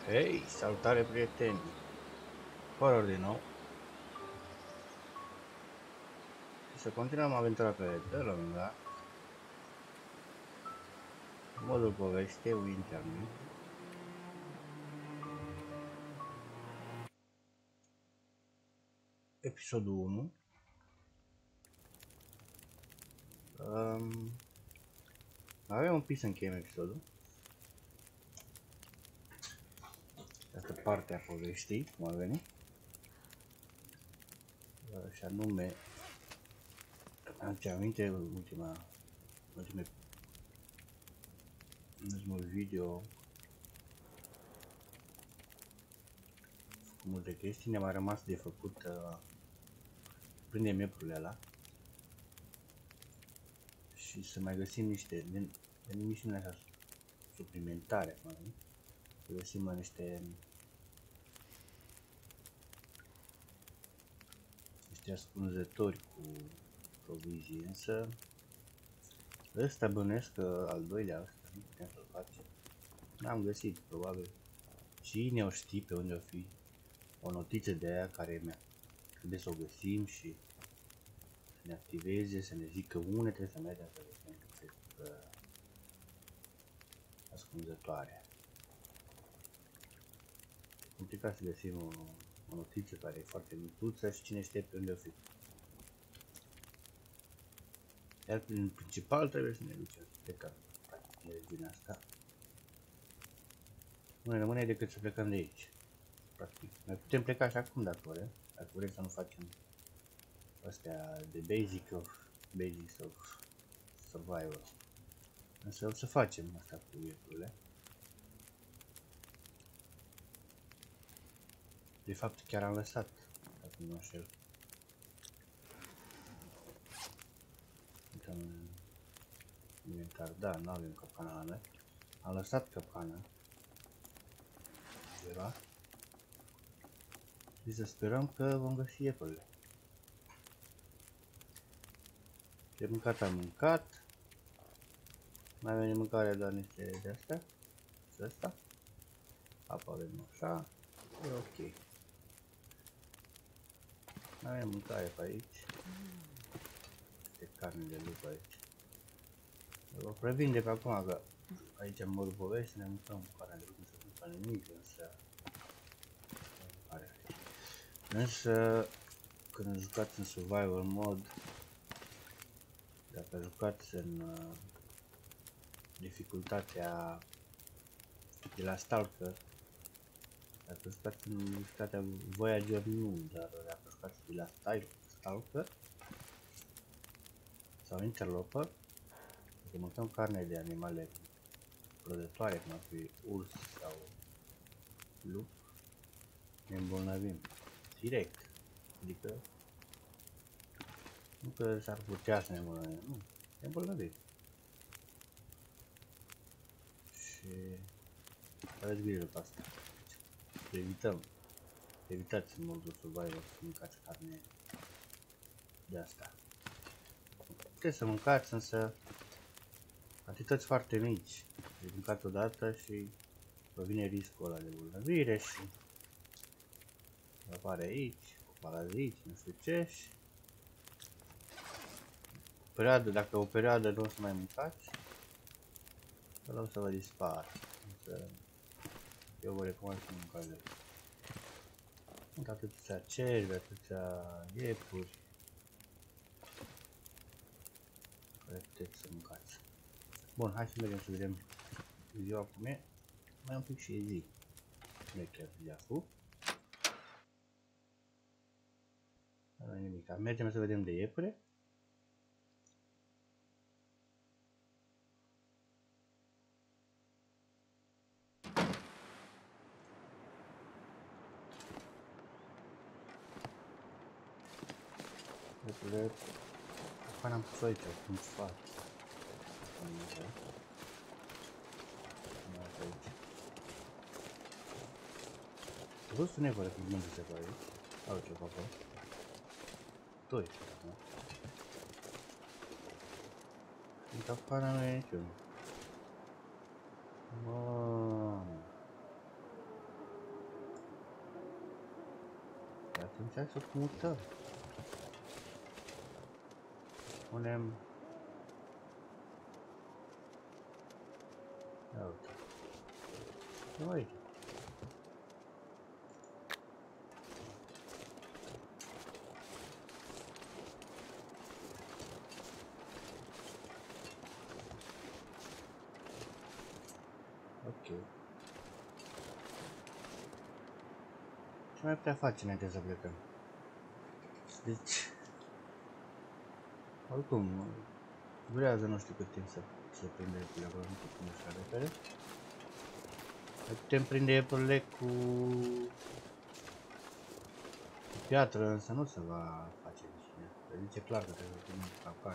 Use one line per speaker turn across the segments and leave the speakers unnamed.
Hei, salutare prieteni! Horror din nou. Și să continuăm aventura pe The Long Dark. Modul poveste, Wintermute. Episodul 1. Avem un pic să încheiem episodul. Asta parte a povestii, cum a venit. Și anume, aduce aminte ultimul video cu multe chestii, ne-a mai rămas de făcut prindem map-urile ăla și să mai găsim niște misiuni așa suplimentare, să găsim niște ascunzători cu provizii, însă ăsta bănuiesc că al doilea ăsta nu putem să-l facem. N-am găsit, probabil. Cine o știe pe unde o fi o notiță de aia care trebuie să o găsim și să ne activeze, să ne zică unde trebuie să mergem să găsim ascunzătoare. Complicat să găsim o notiță care e foarte micuță și cine știe pe unde o fi. Iar în principal trebuie să ne ducem să plecăm din asta. Nu ne rămâne decât să plecăm de aici. Practic. Noi putem pleca și acum dacă vrem. Dacă vrem să nu facem astea de basics of survival. Însă o să facem asta cu vieturile. De fapt chiar am lăsat, dacă nu înșel. Uităm în inventar. Da, nu avem capcana la noi. Am lăsat capcana. Era. Și să sperăm că vom găsi iepurile. De mâncat am mâncat. Mai avem de mâncare doar niște de astea. Și asta. Apa avem așa. E ok. Mai avem mâncare pe aici. Este carne de lup aici. Vă previn de pe acum că aici în modul povesti ne mâncăm carne de lup, nu se întâmplă nimic, însă când jucați în survival mod, dacă jucați în dificultatea de la Stalker, dacă jucați în dificultatea Voyager nu, dar dacă jucați de la Stalker sau Interloper, dacă mâncăm carne de animale prădătoare, cum ar fi urs sau lup, ne îmbolnăvim direct, adică nu că s-ar putea să ne îmbolnăvim, nu, ne îmbolnăvim. Și aveți grijă pe asta. Evitați în modul survival să mâncați carne de asta. Puteți să mâncați, însă cantități foarte mici. Deci mâncați odată și vă vine riscul ăla de îmbolnăvire și apare aici, cu paraziți, nu știu ce, și dacă o perioadă nu o să mai mâncați, ăla o să vă dispară. Însă eu vă recomand să mâncați de asta. Sunt atâția cervi, atâția iepuri care puteți să mâncați. Bun, hai să mergem să vedem ziua cum e. Mai un pic și e zi. Nu e chiar zi acum. Nu e nimic. Mergem să vedem de iepure. Iepure. Acum am pus aici, cum fac. A văzut un evă cu mânză se pare. Au ce fac acolo. Doi. În capcana nu e niciun. Mamă. Atunci hai să mutăm. Punem... Ia uite. Uite. Ok. Ce mai putea face înainte să plecăm? Deci... Oricum, durează nu știu cât timp să prinde epurile acolo, nu știu cum așa repede. Putem prinde epurile cu piatră, însă nu se va face bine. Se zice clar că trebuie să punem capcane.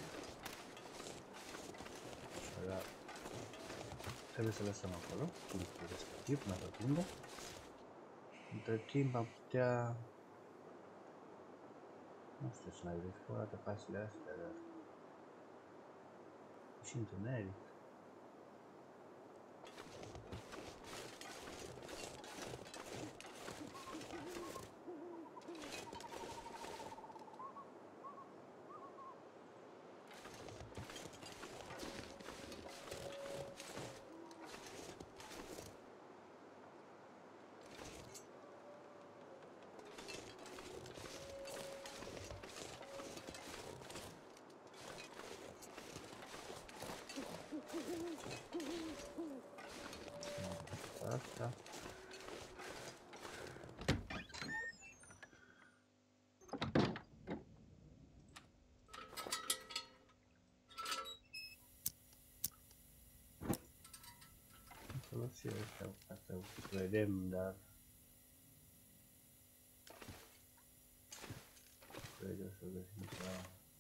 Așa, trebuie să lăsăm acolo, punctul respectiv, până să prindă. Între timp am putea... Nu știu să mai verific o dată casele astea, dar... Și întuneric. Asta. Soluție asta, asta vedem, dar cred că o să găsim ceva.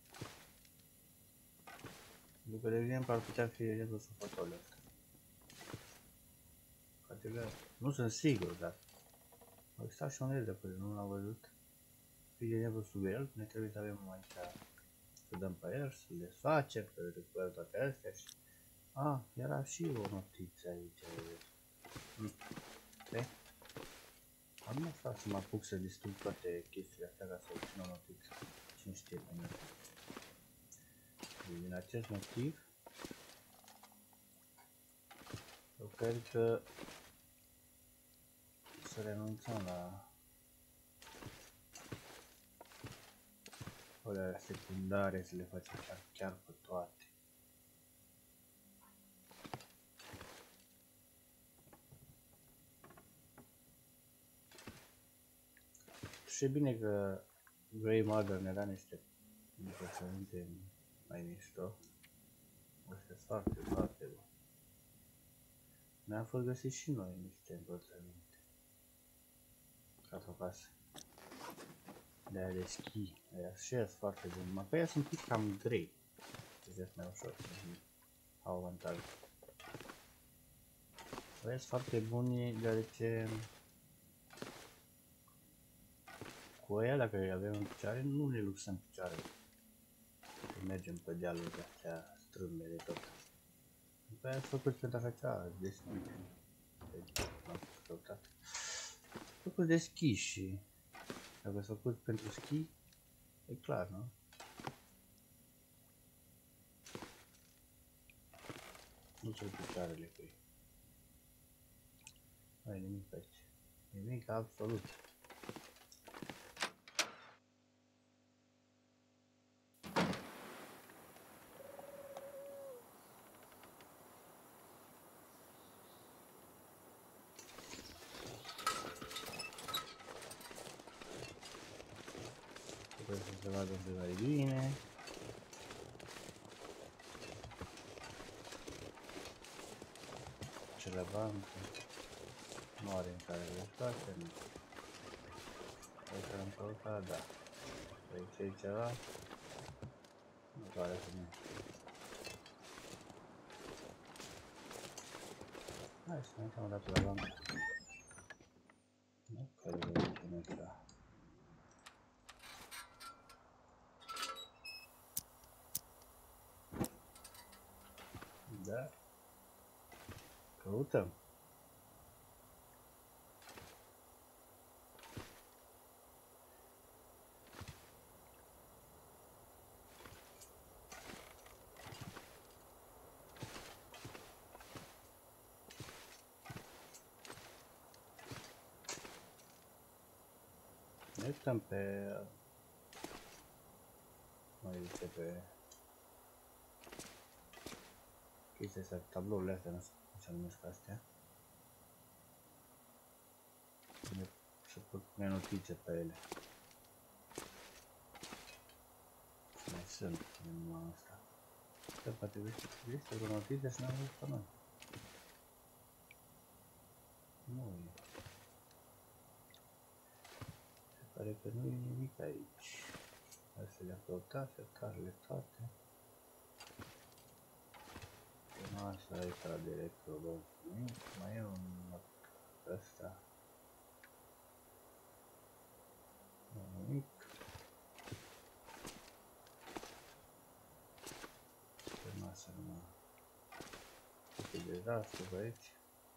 După de exemplu ar putea fi de exemplu sufătorul ăsta. Poate că nu sunt sigur, dar au existat și unele de pe nu l-am văzut. Fii de exemplu sub el, ne trebuie să avem aici să dăm pe el, să le facem, să le recuperăm toate astea și... Ah, era și o notiță aici. Ok. Am nu fac să mă apuc să distrug toate chestiile astea ca să obțin o notiță. Cine știe pe mine. Din acest motiv, eu cred că să renunțăm la alea secundare, să le facem chiar pe toate. Și bine că Grey Mother ne da niște învățăminte mai mișto. Asta e foarte, foarte bun. Ne-am fost găsit și noi niște învățăminte. Ca să pasă. De aia de schi. Aia și aia sunt foarte bun. Mă că aia sunt un pic cam grei. Deci mai ușor. Au avantaj. Aia sunt foarte buni deoarece cu aia, dacă îi avem în picioare, nu ne luxăm picioarele. Când mergem pe dealurile astea strâmbe de tot. După aia sunt făcuți pentru așa ceva, de schi. M-am căutat. Făcuți de schi și dacă sunt făcuți pentru schi, e clar, nu? Nu sunt picioarele cu ei. Nu e nimic pe aici. Nimic absolut. Trebuie să se vadă un pic mai bine. Ce la bancă. Nu are în care le face, nu. Aici am căutat, da. Aici e ceva. Nu pare să nu. Hai să ne uităm o dată la bancă. Nu cred că e nu ceva. Da. Căutăm. Ne uităm pe... Mai zice pe... chestia astea, tablourile astea, nu știu cum se numesc astea. Se pot pune notițe pe ele. Mai sunt, numai asta. Că poate este vreo notiță și n-am văzut pe noi. Nu e. Se pare că nu e nimic aici. Astea le-am căutat, sertarele toate. Asta e ca direct robot. Mai e un ăsta. Nimic. Pe masă numai. Este dezastru pe aici.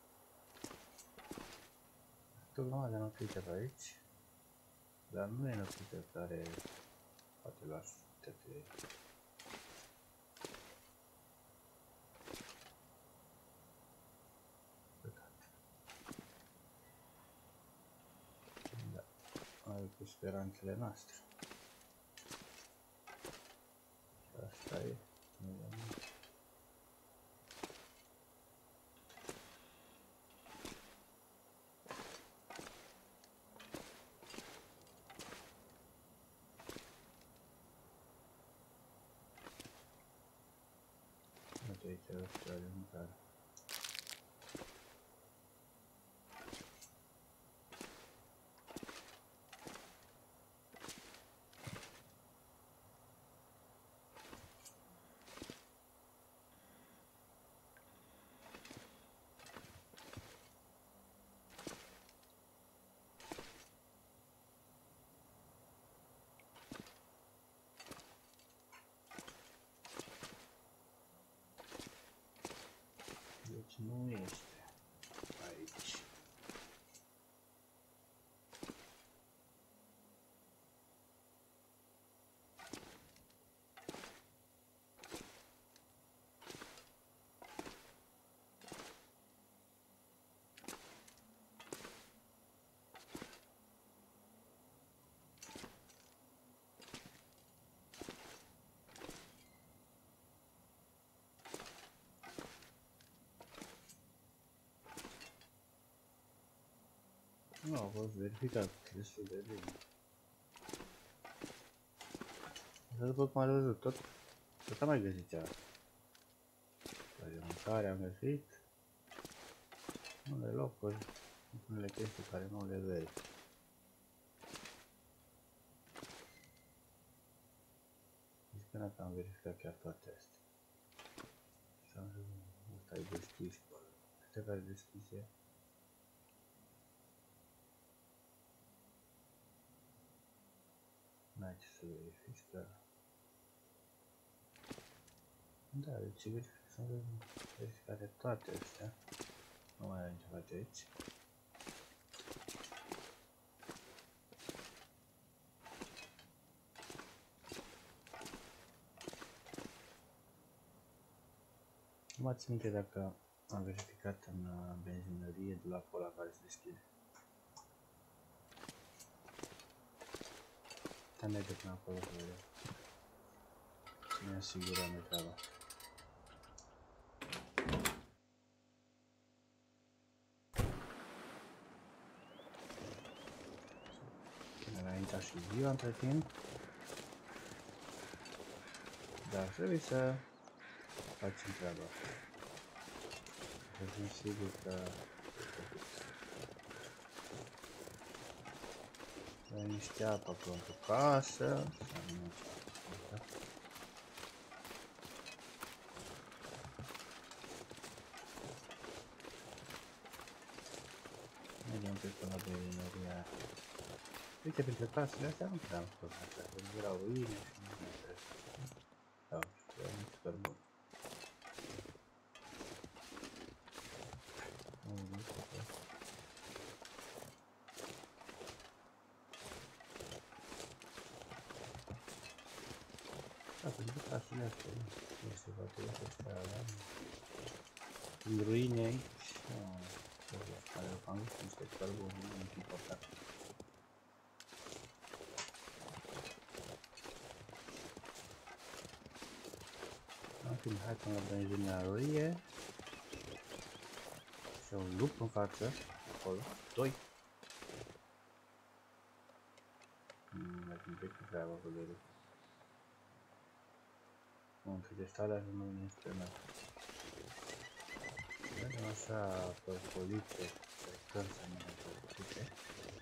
Tot numai de notițe pe aici. Dar nu e notițe care poate lua toate. Da. Ai cu speranțele noastre. Asta e. Uite aici ăsta de mâncare. Deci nu este aici. Nu a fost verificat destul de bine. Dar după cum ați văzut, tot am mai găsit ceva. De mâncare am găsit. Unele locuri, unele chestii care nu le vezi. Zic că dacă am verificat chiar toate astea. Și am zis, ăsta e deschis. Astea care deschise. N-ai ce să verifici, că... Da, deci sunt verificate toate astea. Nu mai avem ceva de aici. Nu mă țin minte dacă am verificat în benzinărie dulapul ăla care se deschide. Dar merge până acolo să vedem. Să ne asigurăm de treaba. Ne-a intrat și ziua între timp. Dar trebuie să facem treaba asta. Să fim siguri că avem niște apă pentru casă. Mergem pe până la benzinăria. Uite, printre casele astea nu prea am spus astea, pentru că erau ruine și nu mai trebuie. Da, e super bun. Da, pentru casele astea, nu știu, poate este ăsta, în ruine aici, care am văzut niște cărbuni, nu important. Bine, hai până la benzinărie. Și un lup în față. Acolo. 2. Mai sunt decât treaba cu de lup. Bun, câte starea să nu vine spre noi. Vedem așa părpolițe. Sperăm să nu mai părpolițe.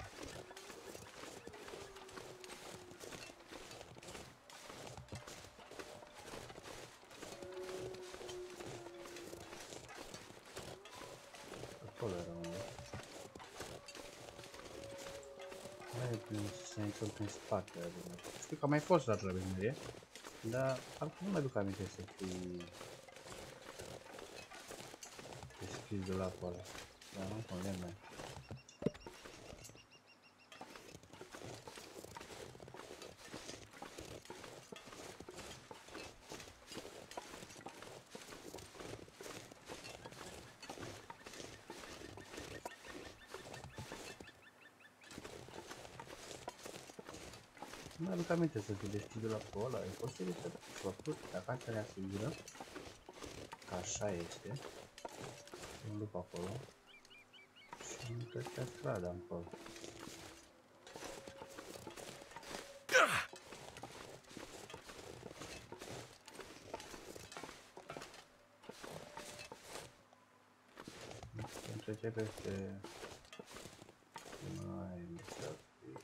Acolo era unul. Să intrăm prin spate. Știu că am mai fost la benzinărie, dar acum nu mi-aduc aminte să fi deschis de la acolo. Dar nu convine mai. Nu mi-aduc aminte să fi deschis de la acolo. E posibil să fi făcut, dacă să ne asigurăm că așa este. Un lup acolo. Și nu trecea strada acolo. Când trece peste... Mai să fie...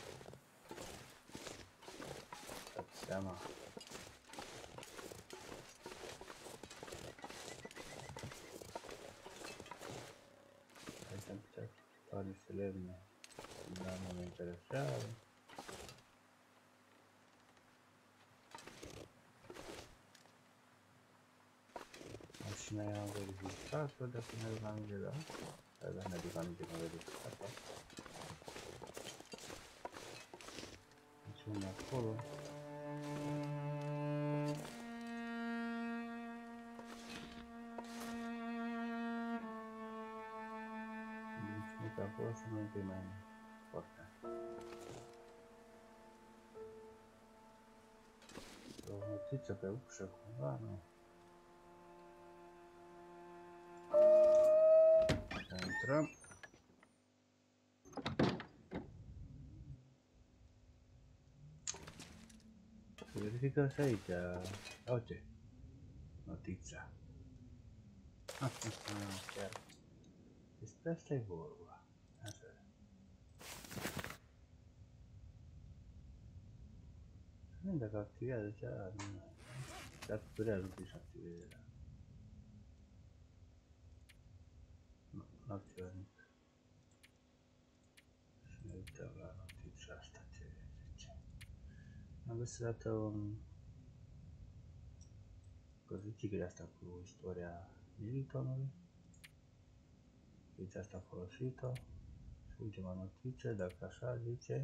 Dați seama. Hai să putea lua niște lemne. Dar nu mă interesează. Mașina i-am verificat-o, dacă mi-aduc aminte, da? Da, mi-aduc aminte că am verificat-o. Deci unde acolo. Deci uite acolo să nu fie mai foarte. O notiță pe ușă cumva, nu? Să intrăm. Să verificăm și aici. Uite. Notița. Chiar. Despre asta e vorba. Așa. Nu dacă activează cea, dacă durează un pic și activeze. Nu activează nimic. Să ne uităm la notița asta ce zice. Am găsit dată un căzuțigre asta cu istoria Miltonului. Uite asta folosită. Și ultima notiță, dacă așa zice.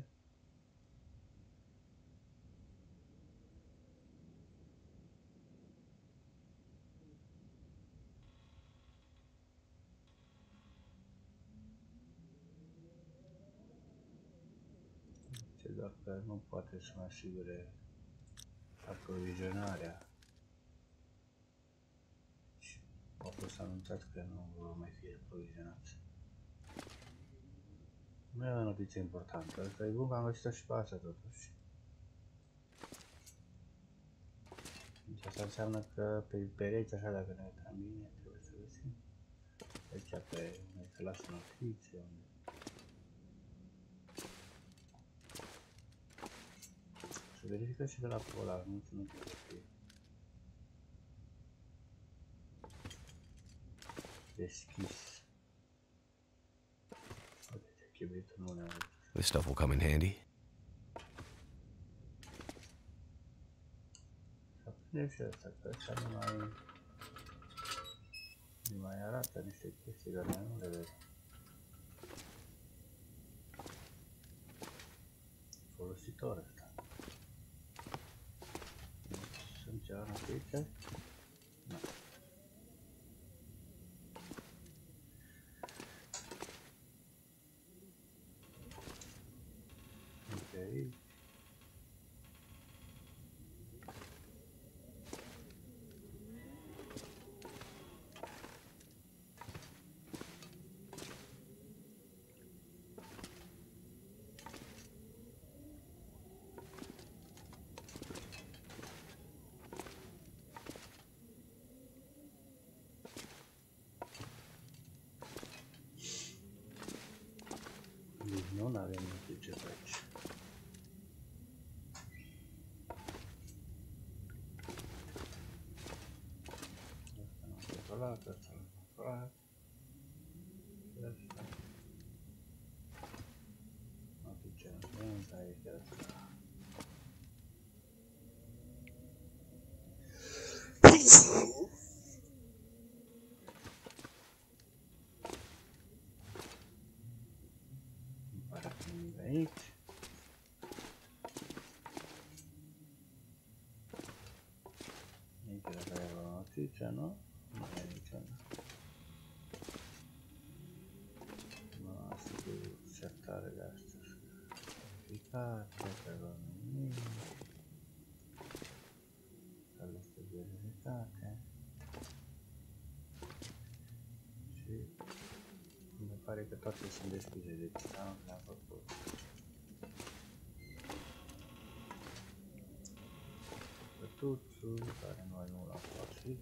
Dacă nu poate să mă asigure aprovizionarea și au fost anunțat că nu vor mai fi aprovizionați. Nu e o notiță importantă, asta e bun că am găsit-o și pe asta totuși. Deci asta înseamnă că pe pereți așa, dacă ne uităm bine, trebuie să găsim. Aici pe unde se lasă notițe, unde... Să verifică și de la polar, nu trebuie să fie deschis. Uite, chibritul nu ne ajută.
This stuff will come in handy.
Să prindem și ăsta, că ăsta nu mai arată niște chestii, dar noi nu le vedem. Folositor ăsta. Sunt ceva notițe? Nu. Ok. nu avem ce să aici. Asta nu am controlat, asta nu am controlat. Asta. Nu știu ce am aici, asta. Nu pare că nimic aici. Aici dacă e o notiță, nu? Nu e niciuna. Nu asta cu setare de astăzi. Verificate, că nu nimic. Care este verificate. Și mi pare că toate sunt deschise, deci le-am făcut. Tuțul, care noi nu l-am folosit.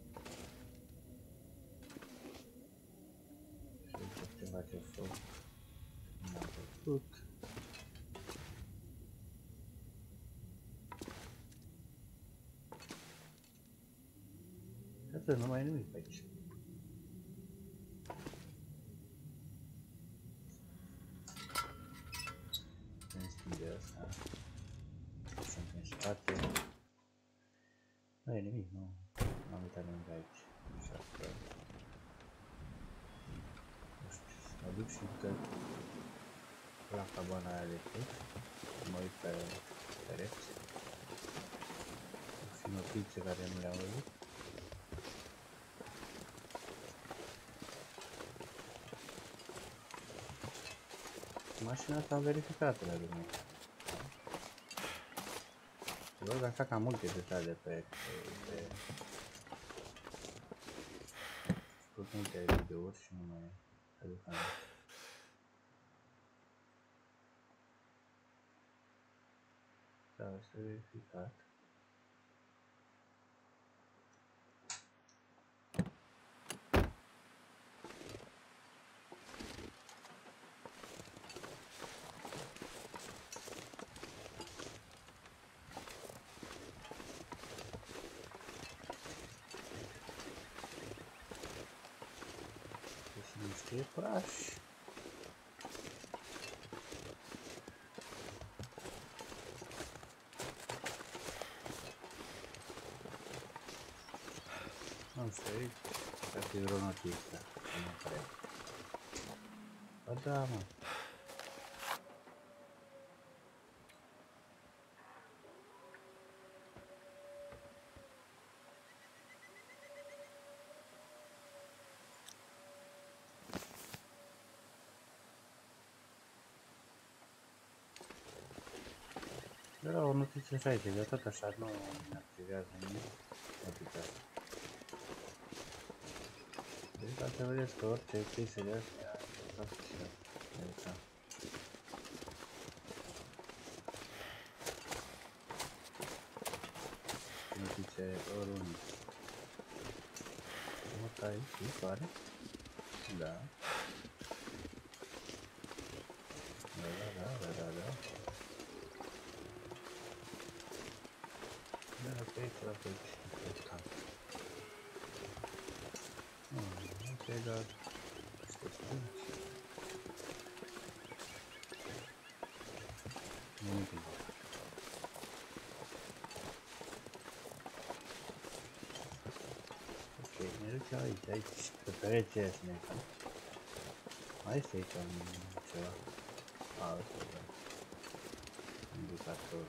Și uite ceva ce foc nu am făcut. Atât, nu mai e nimic pe aici. Îmi schimbe asta. Sunt în spate. Nu e nimic, nu am uitat nimic aici. Așa că... Nu știu, mă duc și încă la cabana aia de tot. Mă uit pe pereți. Și notițe care nu le-am văzut. Mașina asta am verificat la dumneavoastră. Văd așa cam multe detalii pe multe videouri și nu mai aduc aminte. Da, asta e verificat. Niște pași. Am să aici, ca fi vreo notiță, nu cred. Ba da, mă. Era o notiță și aici, de tot așa nu ne activează nimic notița asta. Deci ca să vedeți că orice chestie de astea s-a făcut aici. Notițe oriunde. Mă aici, pare? Da. Da. Da, pe aici, la pe aici. Ok, dar... Nimic. Ok, ne ducem aici, pe pereții ăia să ne uităm. Mai este aici ceva. A, ăsta, da. Indicatorul.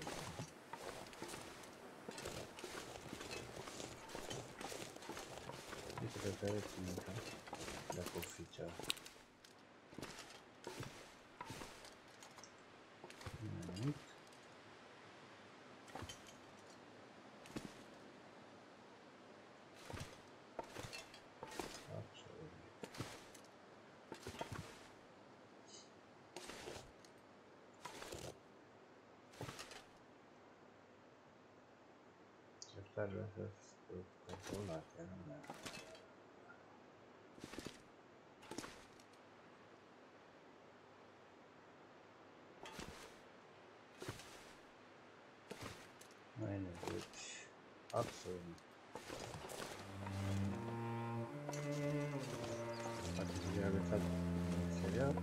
Uite pe pereții ne uităm. Dacă o fi ceva. Nimic. Dar vreau să fiu controlate, nu mai am. Absolut. Poate să i-a lăsat serial.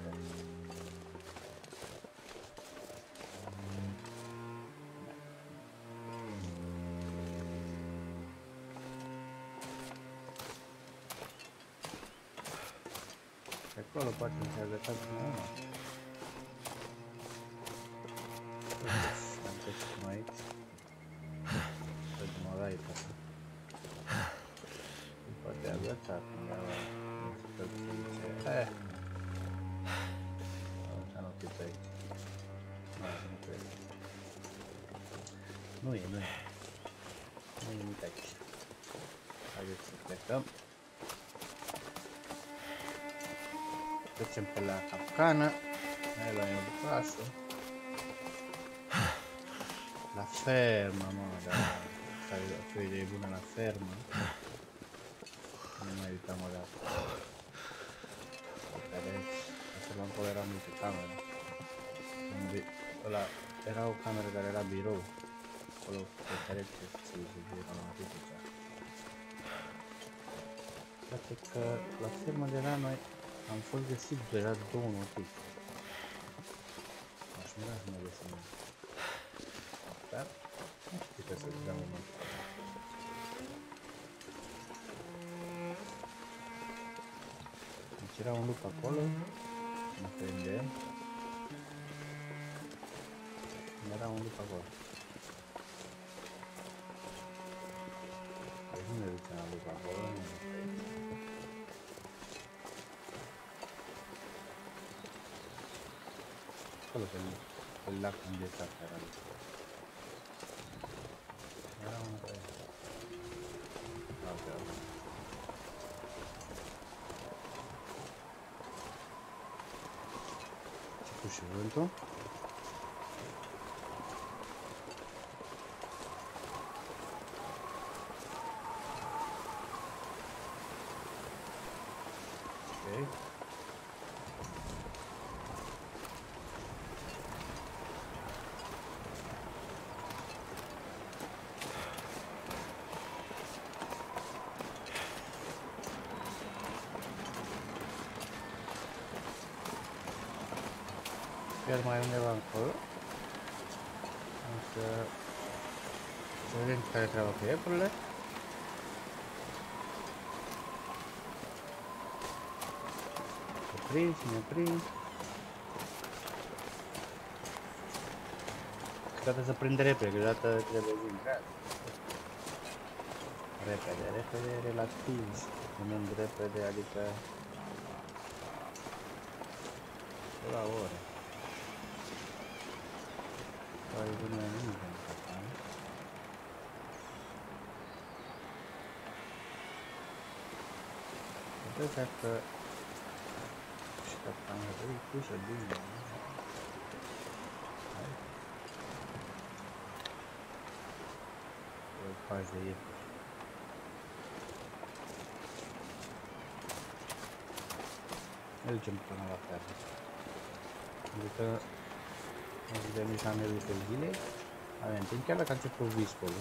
Acolo poate să i-a lăsat una. Am trecut aici. Să mă rai pe asta. Poate a lăsat undeva. Nu fi pe aici. Nu cred. Nu e. Nu e nimic aici. Haideți să plecăm. Trecem pe la capcană. Hai la eu de casă. La fermă, mă, dar asta e o idee bună la fermă. Nu mai uitam o dată. Asta la acolo era multe camere. Ăla era o cameră care era birou. Acolo pe care se era la fizica. Poate că la fermă de la noi am fost găsit deja două notițe. Aș mira să mă găsim. Dar nu știu că să-ți dau un moment. Deci era un lup acolo. Mă prinde. Era un lup acolo. Deci nu ne ducem la lup acolo. Acolo pe lac unde s-a era lup. Era unul pe aici. Ce cu și vântul? Ok. Iar mai undeva încolo. Să vedem care treaba cu iepurile. Prins, neprins. Câteodată să prinde repede, câteodată trebuie din gaz. Repede, relativ. Spunând repede, adică la ore. Pare bună nimic în capan. Vedeți dacă și capanul e pusă bine. Hai. O faci de iepuri. Ne ducem până la fermă. Adică de nici am mereu pe zile. Avem timp, chiar dacă a început viscolul.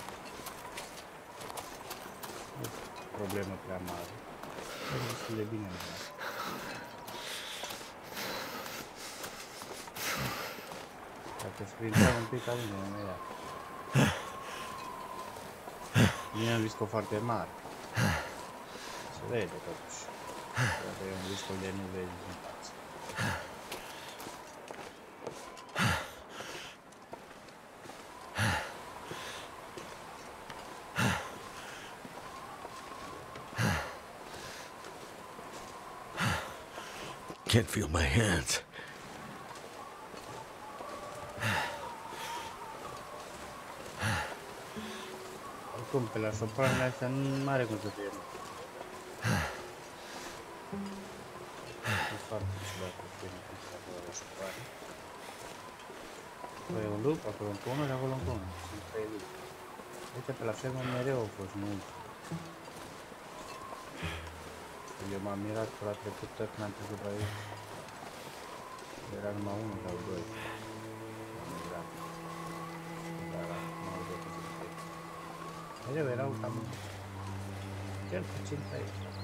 Nu e problemă prea mare. E destul de bine. Dacă sprinteam un pic, ajungem imediat. Vine un viscol foarte mare. Se vede totuși. Dacă e un viscol de nu vezi din față.
Can't feel my hands.
Oricum, pe la sopranele astea nu are cum să fie. E foarte ciudat că fie acolo la soprane. Acolo e un lup, acolo încă unul și acolo încă unul. Sunt 3 lupi. Aici pe la fermă mereu au fost mulți. Eu m-am mirat că la trecută când am trecut pe aici. Era numai 1 sau 2. M-am mirat. Dar acum au văzut că sunt 3. Mereu erau cam cel puțin 3.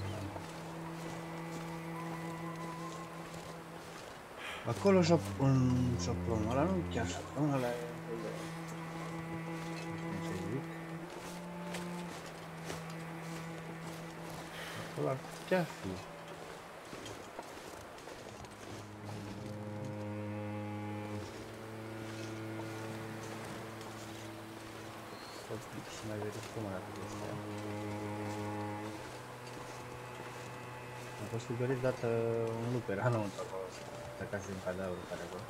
Acolo șopronul ăla, nu chiar șopronul ăla e un fel de... nu știu cum să zic. Acolo ar putea fi. Și mai verificăm arată chestia. Am fost cugerit dată un lup, era înăuntru acolo, plecase în cadavrul care acolo.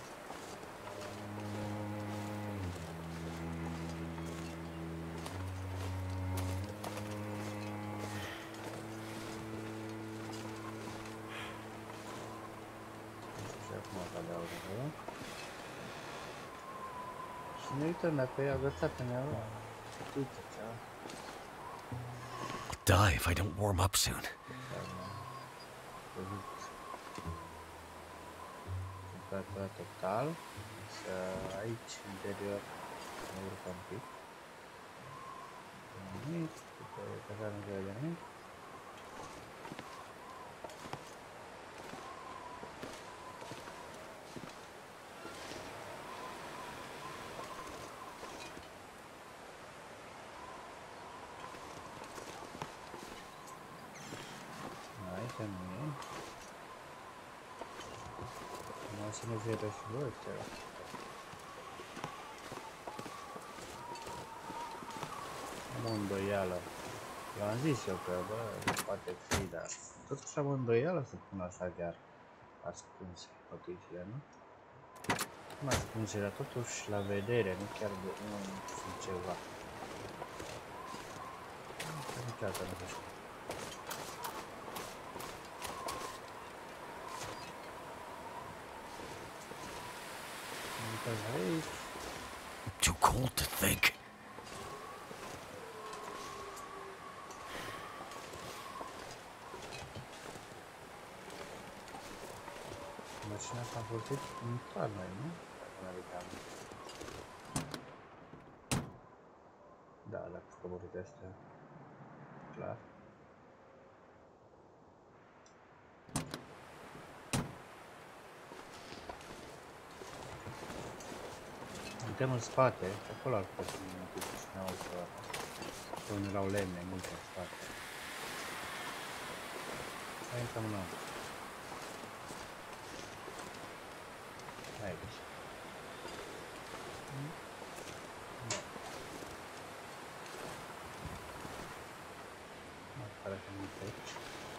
Și acum cadavrul acolo. Și ne uităm dacă e agățat în ea. Uite cea.
Die if I don't warm up soon.
Temperatura total. Să aici, interior, mă urcă un pic. Nimic, după care nu vede nimic. Aici nu e. Nu o să ne fie pe flori, ceva. Am o îndoială. Eu am zis eu că, bă, poate fi, dar totuși am o îndoială să pun așa chiar ascunse notițele, nu? Nu ascunse, dar totuși la vedere, nu chiar de nu sunt ceva. Niciodată nu știu.
Too cold to think.
Mașina s-a folosit în toamnă, nu? Da, dacă s-a coborât astea, clar. Suntem în spate, acolo ar putea fi un pic și ne-au unde erau lemne multe în spate. Hai intrăm înăuntru. Aici. Nu pare că nu e aici.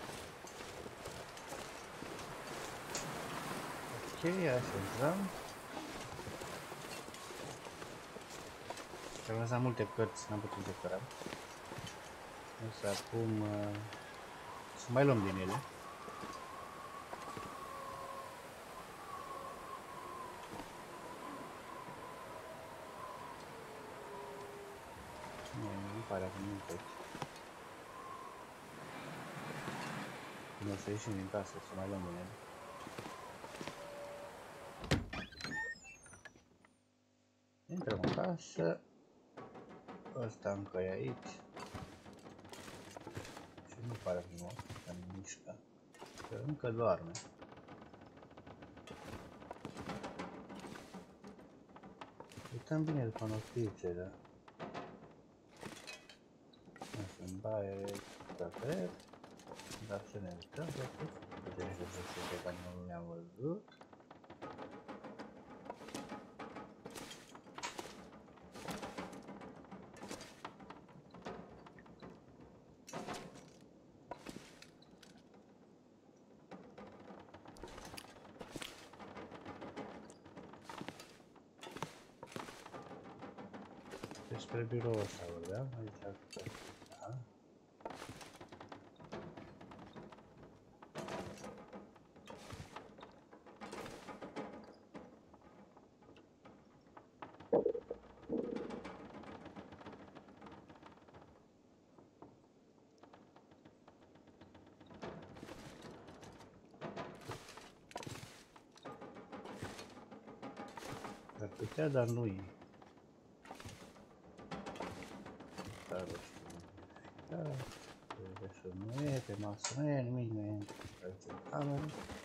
Ok, hai să intrăm. Am lăsat multe cărți, n-am putut să cărăm. Însă acum să mai luăm din ele. Nu pare că nu e aici. Când o să ieșim din casă să mai luăm din ele. Intrăm în casă. Ăsta încă e aici. Și nu pare frumos că nu mișcă. Că încă doarme. Uităm bine după notițe, da? În baie, cafet. Dar să ne uităm pe acest. Uite niște săsute care nu le-am văzut. Despre biroul ăsta vorbeam, aici acolo. Da. Ar putea, dar nu e. Dar masă, nu e nimic, nu e aici în cameră.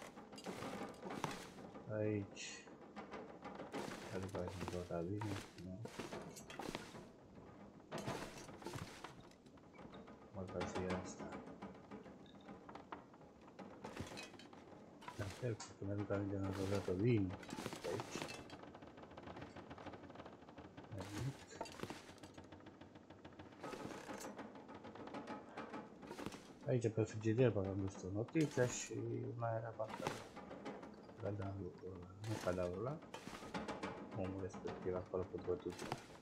Aici care va fi vota bine, nu? Măcar să ia asta. Perfect, că mi-aduc aminte, am văzut-o bine aici. Aici pe frigider am dus o notiță și mai era parcă nu cadavrul ăla, omul respectiv acolo pe bătuță.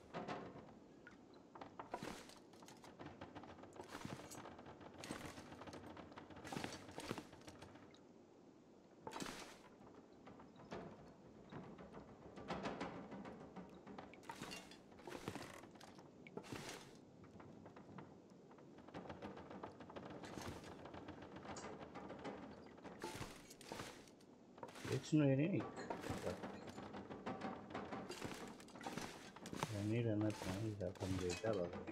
Deci nu e nimic. Venirea mea pe aici, dacă am degeaba venit.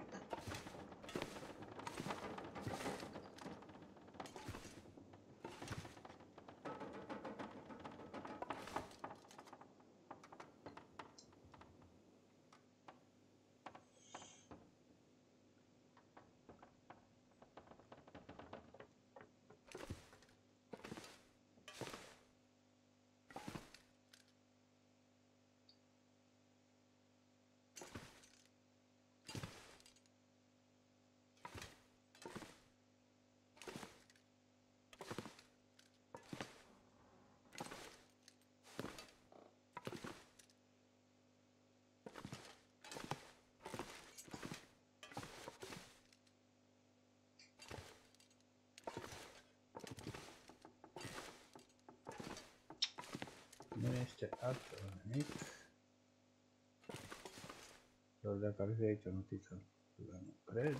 Nu este absolut nimic. Doar dacă ar fi aici o notiță, dar nu cred.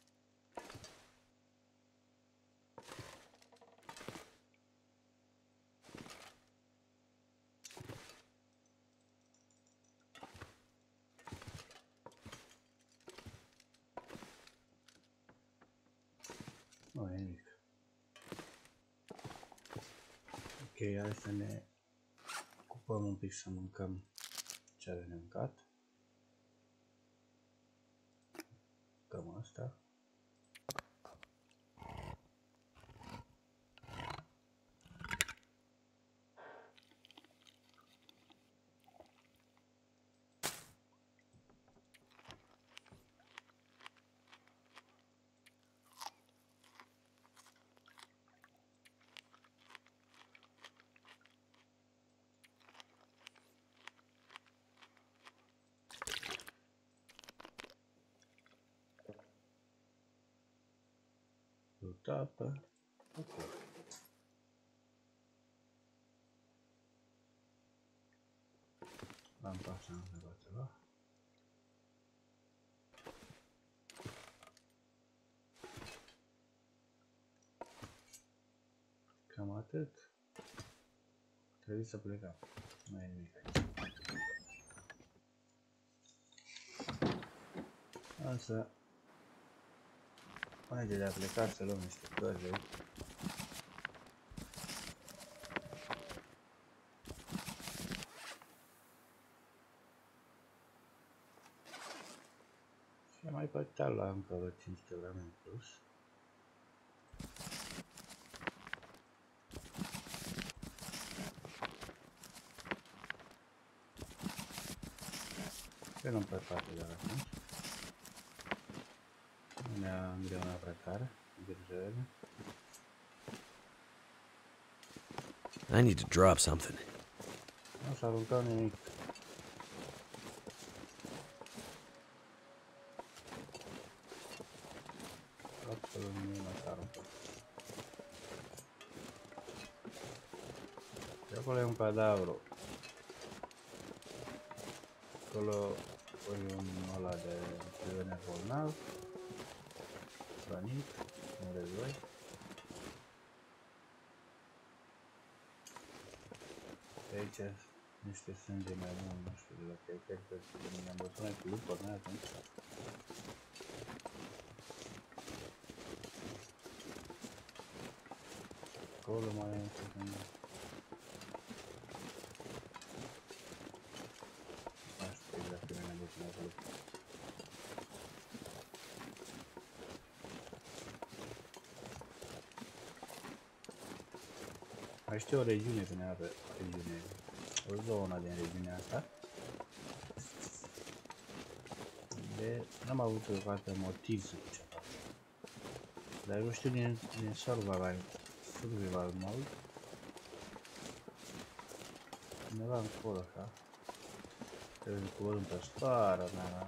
Nu e nimic. Ok, hai să ne ocupăm un pic să mâncăm ce are de mâncat. Cam asta. Apă. Ok. Lampa asta nu se poate lua. Cam atât. Trebuie să plecăm. Nu e nimic aici. Însă, înainte de a pleca să luăm niște cărți de aici. Și mai putea lua încă vreo 5 kg în plus. Că nu-mi prea place de atunci. Nu ne-a îngreunat prea tare. Grijele.
I need to drop something.
Nu s-a aruncat nimic. Absolut nimic nu s-a aruncat. Și acolo e un cadavru. Acolo e un ăla de prizoner bolnav. Rănit, în război. Aici niște sânge mai mult, nu știu de la ce cred că mi-am văzut mai cu lupă, nu atunci. acolo mai e când... Asta e exact ce mi-a dus acolo. Mai știu o regiune, că ne are regiune, o zonă din regiunea asta. N-am avut deocamdată motiv să ducem acolo. Dar eu știu din survival mode. Undeva încolo, așa. Trebuie să cobărâm pe scară,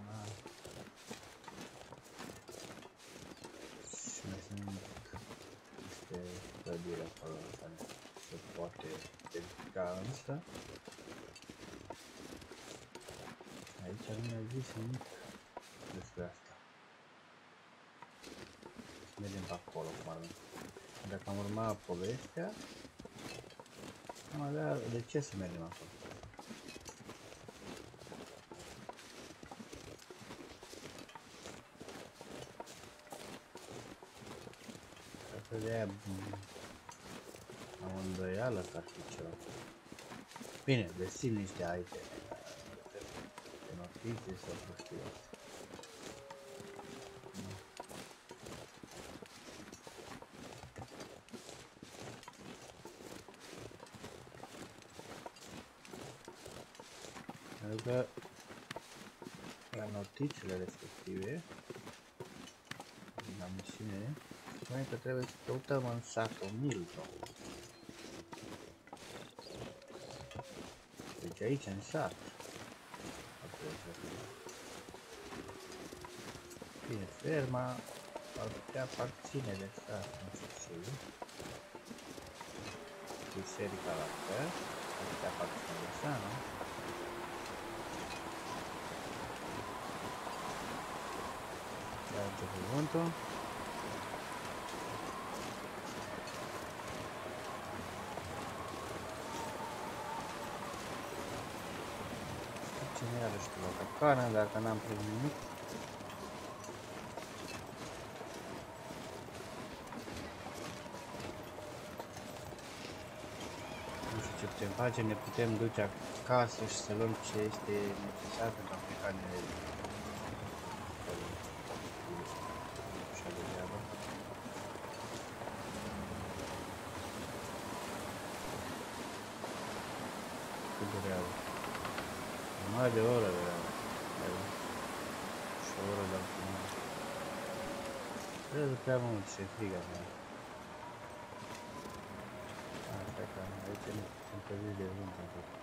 Și mai sunt niște clădiri acolo care se poate verifica însă. Aici nu mi-a zis nimic despre asta. Mergem pe acolo, cum ar veni. Dacă am urmat povestea, am avea de ce să mergem acolo. Că de aia am o îndoială că ar fi ceva. Bine, găsim niște iteme de notițe sau nu știu. Pentru că la notițele respective la misiune spune că trebuie să căutăm în satul Milton. Deci aici în sat. Bine, ferma ar putea aparține de sat, nu știu sigur. Biserica la fel, ar putea aparține de sat, nu? Ia ce cuvântul. Cine iarăși cu la cacană, dacă n-am prins nimic. Nu știu ce putem face, ne putem duce acasă și să luăm ce este necesar pentru a pleca de cât durează. Mai de oră durează. Și o oră de altfel. Durează prea mult și e frig acum. Asta e că aici sunt căziți de vânt în tot.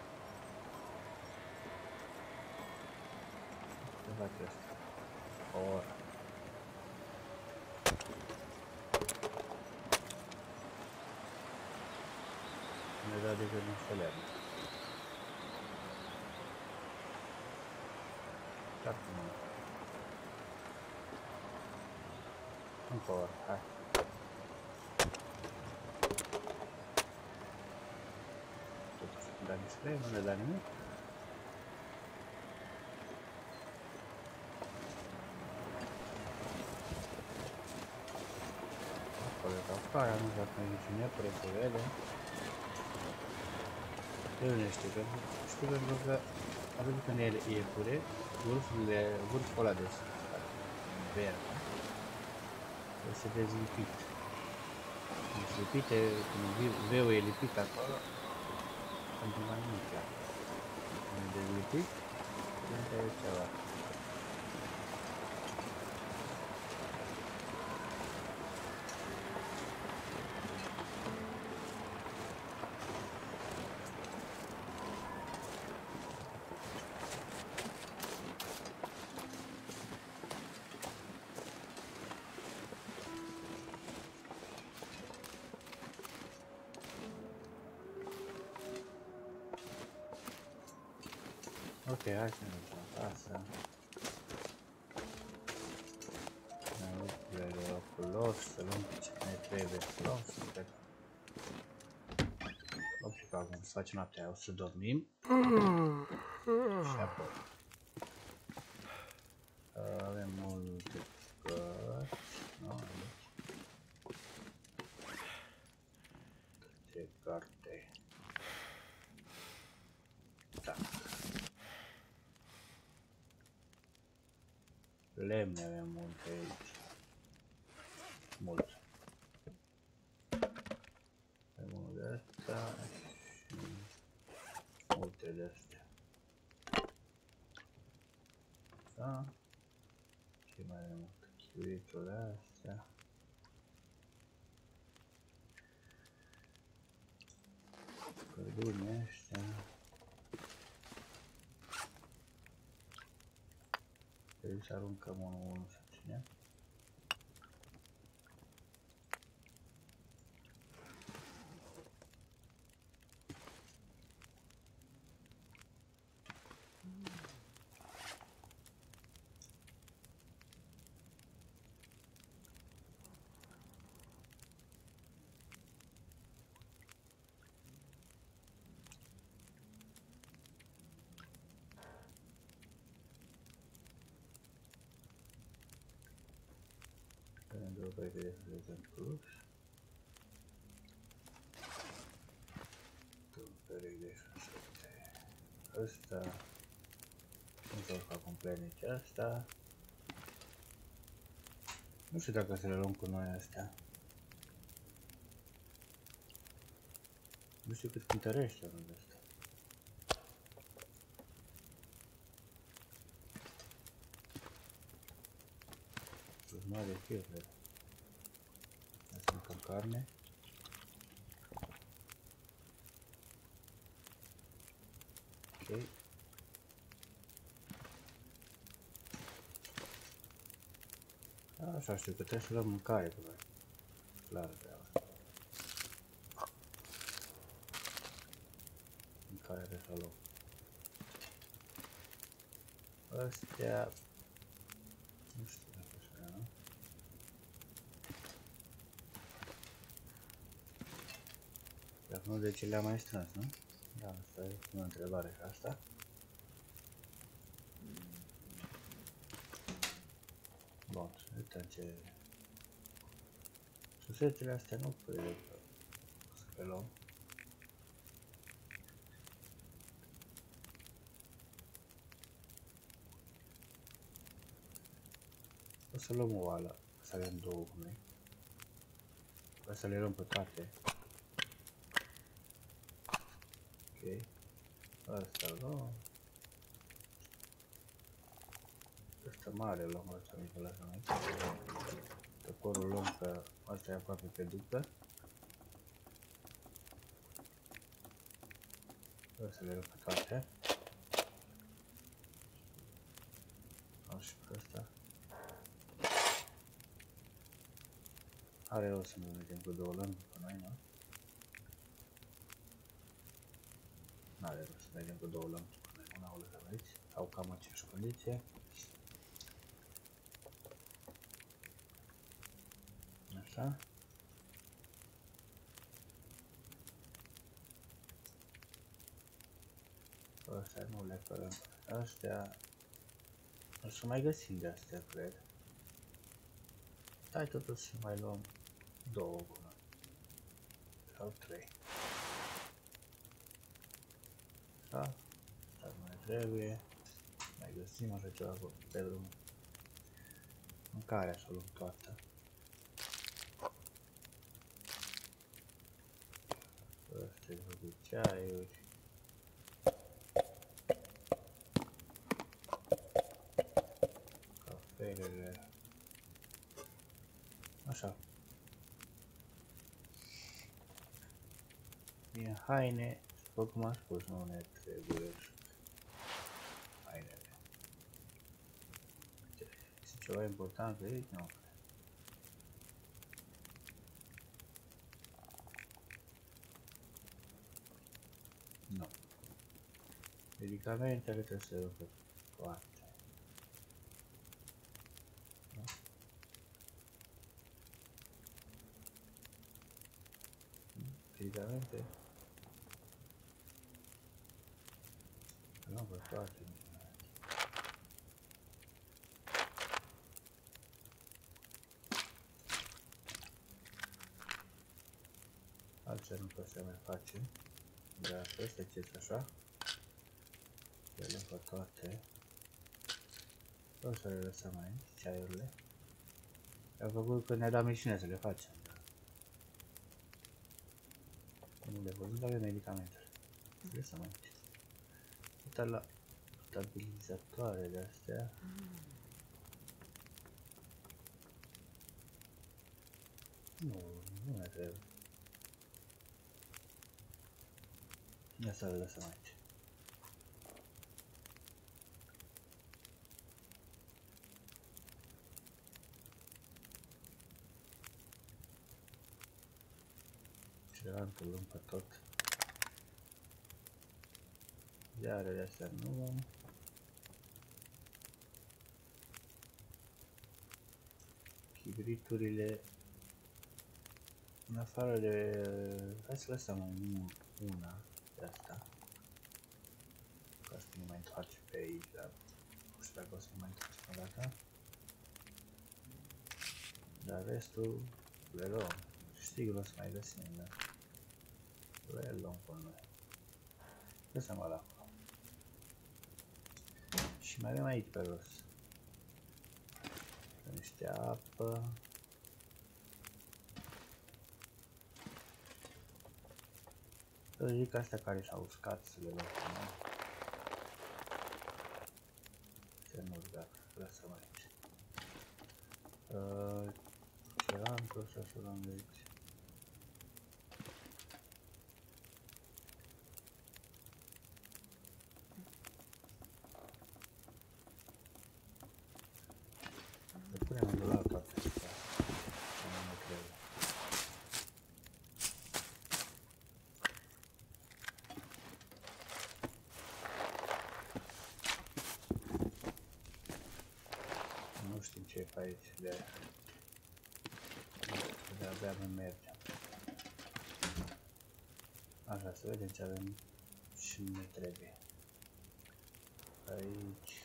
Ce face asta? O oră. Nu da decât un solean. Foarte mult. Încă o oră, hai. Totuși, da display, nu le da nimic. Acolo e cafarea, nu știu dacă mai zice nepure pe ele. Eu nu știu, știu pentru că atunci când ele iepure, vârful ăla de verde se dezlipit. Dezlipite, când V-ul e lipit acolo, pentru mai nimic chiar. Când e dezlipit, încă e ceva. Ok, hai să mergem acasă. Ne lucrurile de locul lor, să luăm ce ne trebuie să luăm, super. Ok, că acum să facem noaptea, o să dormim. Și apoi. Avem multe cărți. carte. Da. Lemne avem multe aici. Mult. Avem unul de asta și multe de astea. Da. Și mai avem chiritul astea. Cărbune ăștia. Trebuie să aruncăm unul să ține. Pentru că trebuie să vedem plus. Perechi de șosete. Ăsta. Nu să-l fac un planici asta. Nu știu dacă să le luăm cu noi astea. Nu știu cât cântărește unul de ăsta. Urma de fir, cred. Asta mâncăm carne. Ok. Așa, știu că trebuie să luăm mâncare cu noi. Clar treaba. Mâncare trebuie să luăm. Astea... Nu știu dacă așa, nu? Dacă nu, de ce le-am mai strâns, nu? Da, asta e o întrebare și asta. Bun, să uităm ce... Susetele astea nu cred că o să le luăm. O să luăm o oală, să avem două cu noi. O să le luăm pe toate. Ok. Asta îl luăm. Asta mare luăm, asta mică lăsăm aici. Tăcorul luăm că asta e aproape pe după. O să le luăm pe toate. Am și pe ăsta. Are rost să ne mergem cu două lămpi pe noi, nu? N-are rost să mergem cu două lămpi pe noi, una o lăsăm aici. Au cam aceeași condiție. Așa. Astea nu le fărăm. Astea... O să mai găsim de astea, cred. Hai totuși să mai luăm două bună. Sau trei. Da? Asta nu mai trebuie. Mai găsim așa ceva pe drum. Mâncarea să o luăm toată. Astea de ceaiuri. Cafelele. Așa. Din haine, după cum am spus, nu ne trebuie hainele. Este ceva important pe aici? Nu. Nu. Medicamentele trebuie să le fac toate. Medicamente. Nu pe toate. ce nu pot să mai facem. Dar peste ce așa. Le luăm pe toate. O să le lăsăm aici, ceaiurile. Am făcut că ne-a dat misiune să le facem. Nu le văzut, dar avem medicamentele. Le lăsăm aici. Uita la stabilizatoare de astea. Nu mai trebuie. Ia să le lăsăm aici. Cealaltă luăm pe tot. Iarele astea nu luăm. Chibriturile. În afară de... Hai să lăsăm una de asta. Ca să nu mai întoarce pe aici, dar nu știu dacă o să nu mai întoarce pe data. Dar restul le luăm. Sigur o să mai găsim, dar le luăm pe noi. Lăsăm ăla acolo. Și mai avem aici pe jos. Niște apă. Să zic astea care s-au uscat să le luăm cu noi. Ce nu gata, lăsăm aici. Cerantul și așa luăm de aici. Le punem în dulap toate astea. Ce nu ne trebuie. Nu știm ce e pe aici, de-abia nu mergem. Așa, să vedem ce avem și nu ne trebuie. Aici.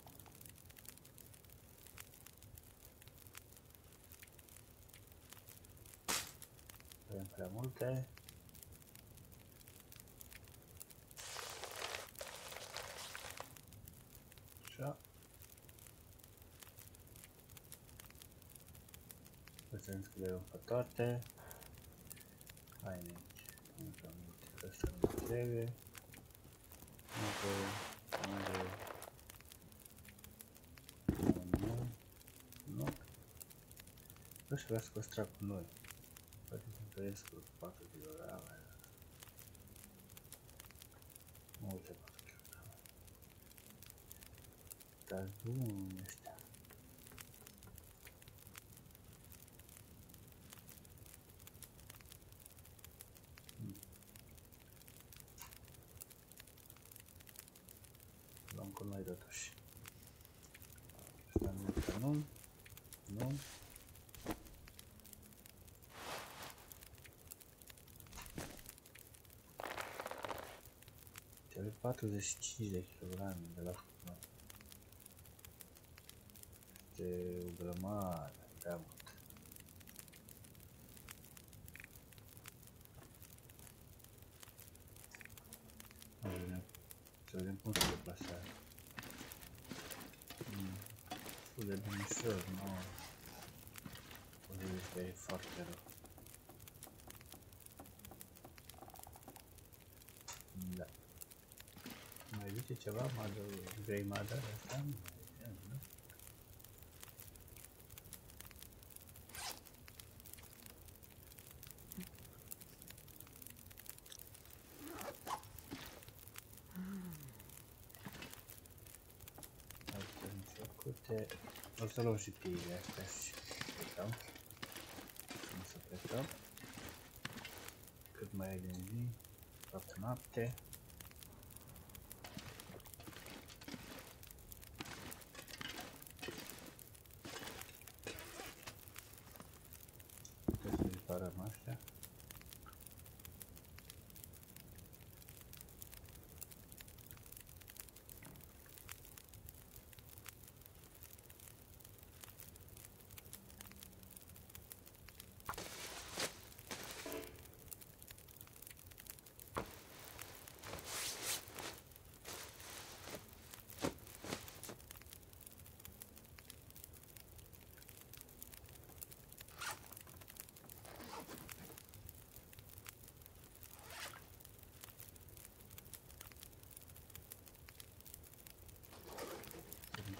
Avem prea multe. Așa. Putem să le luăm pe toate. Haine aici. Încă multe. Asta nu trebuie. Nu. Nu știu, vreau să păstra cu noi. Poate să-mi trăiesc cu 4 kg. Multe 4 kg. Dar bun ăștia. Luăm cu noi totuși. Asta nu. Nu. Cele 45 de kg de la făcut. Este o grămadă, prea mult. Să vedem cum se deplasează. Destul de bunișor, nu? O să zici că e foarte rău. Da. Mai zice ceva? Vrei mother asta? Nu? O să luăm și piile astea și plecăm. Să plecăm. Cât mai e din zi, toată noapte. Trebuie să reparăm astea.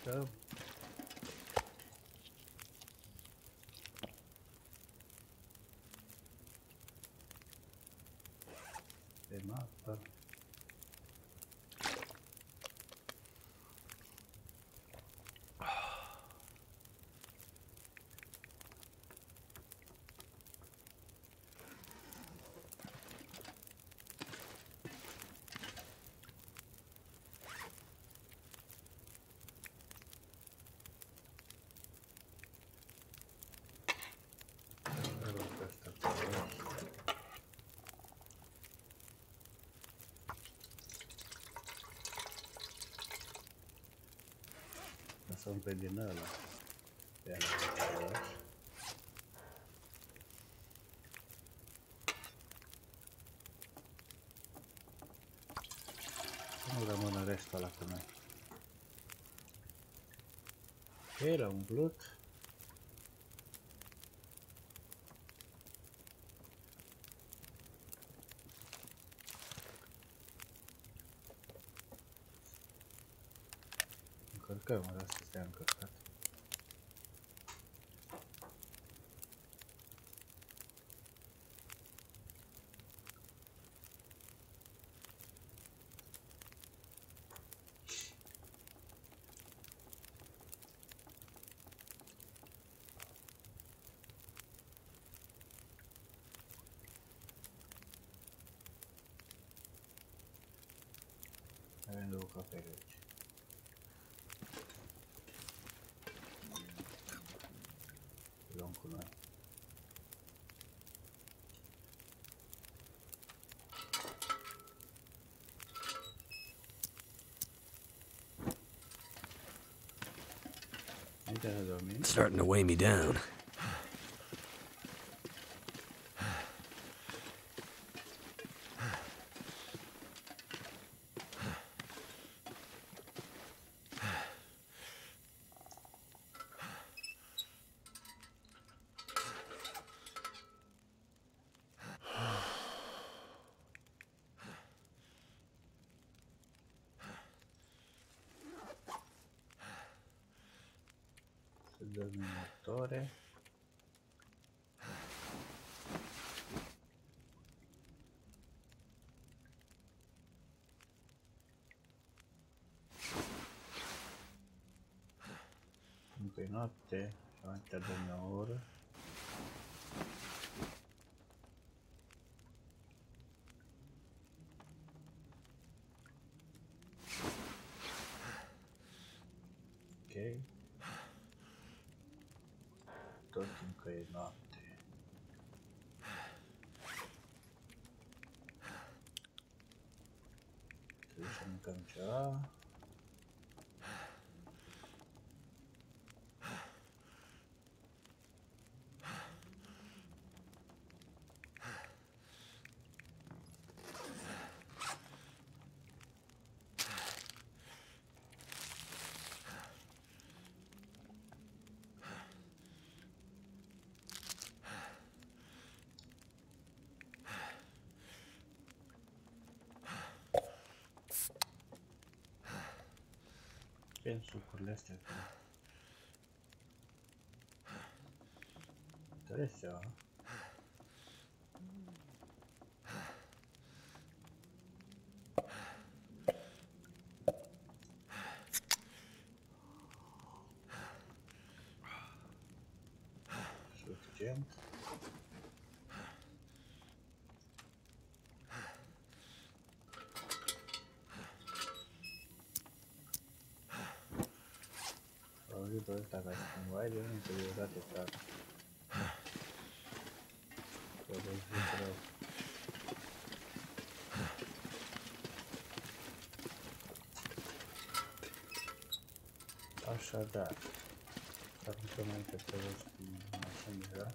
Așa. Pe mapă. Lăsăm pe din ăla. Pe ăla. Nu rămână restul ăla cu noi. Era umplut. Încărcăm, ăla să stea încărcat. Avem două cafele aici. Luăm cu noi.
It's starting to weigh me down.
Să dăm motore. Încă noapte, și mai tardăm o oră. Ok. Tot încă e noapte. Trebuie să mâncăm ceva. Bem sucurile astea că interesează. Suficient. Ajută ăsta ca să cumva e de unul interioritate fac. Că vă zic rău. Așadar, să aruncăm aici pe rost cu mașini deja.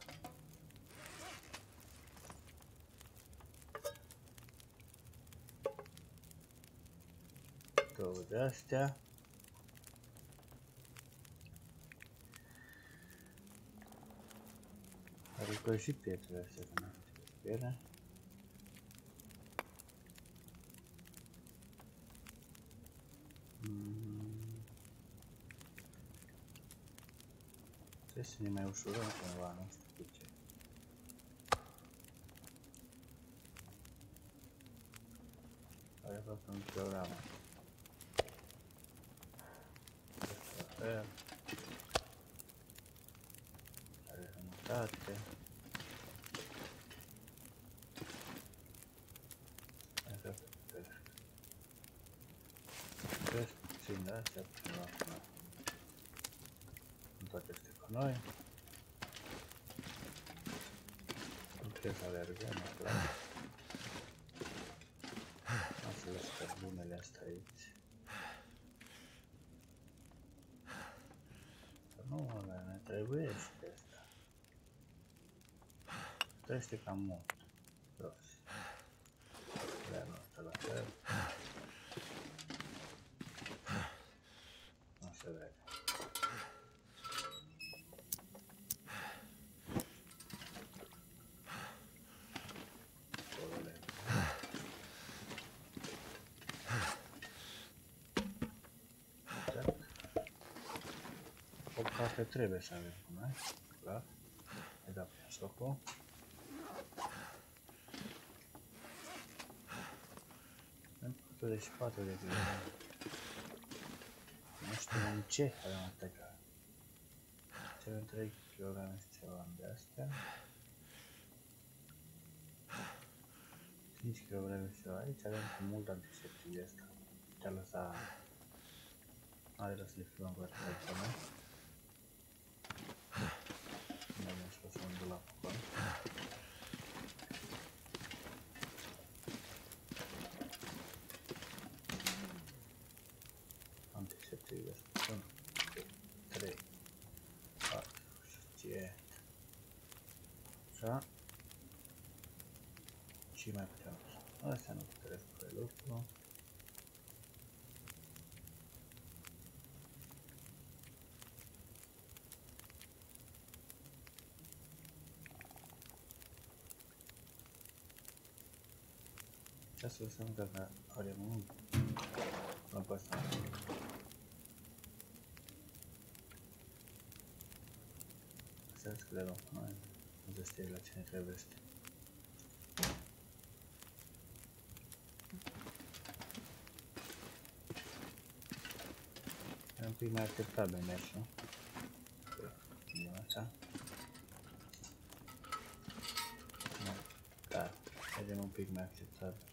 Două de astea. Aruncăm și pietrele astea că n-am știut pe ele. Trebuie să ne mai ușurăm cumva, nu știu cu ce. Pare că un program. Asta la fel. Are sănătate. Așa că cresc puțin de astea până la până. În toate astea cu noi. Nu trebuie să alergăm acolo. O să las cărbunele astea aici. Că nu mă ne trebuiește asta. Trăiește cam mult. Jos. Lemnul ăsta la fel. Nu se vede. O cafea trebuie să avem cu noi, clar. Hai da pe socul. Am 44 de kg. Nu știu în ce avem atâta. Avem 3 kg și ceva de astea. 5 kg și ceva aici, avem cu mult antiseptic de asta. Te-a lăsat... Are să le filmăm cu asta noi. Nu avem să lăsăm un dulap acolo. Antiseptic de asta. 1, 2, 3, 4, ce? Așa. Și mai putem. Astea nu putem pe lucru. Ce să lăsăm că are mult. Nu pot să să sclerăm noi. Nu știu la ce ne trebuie. E un pic mai acceptabil mersul. Din asta. Da, vedem un pic mai acceptabil.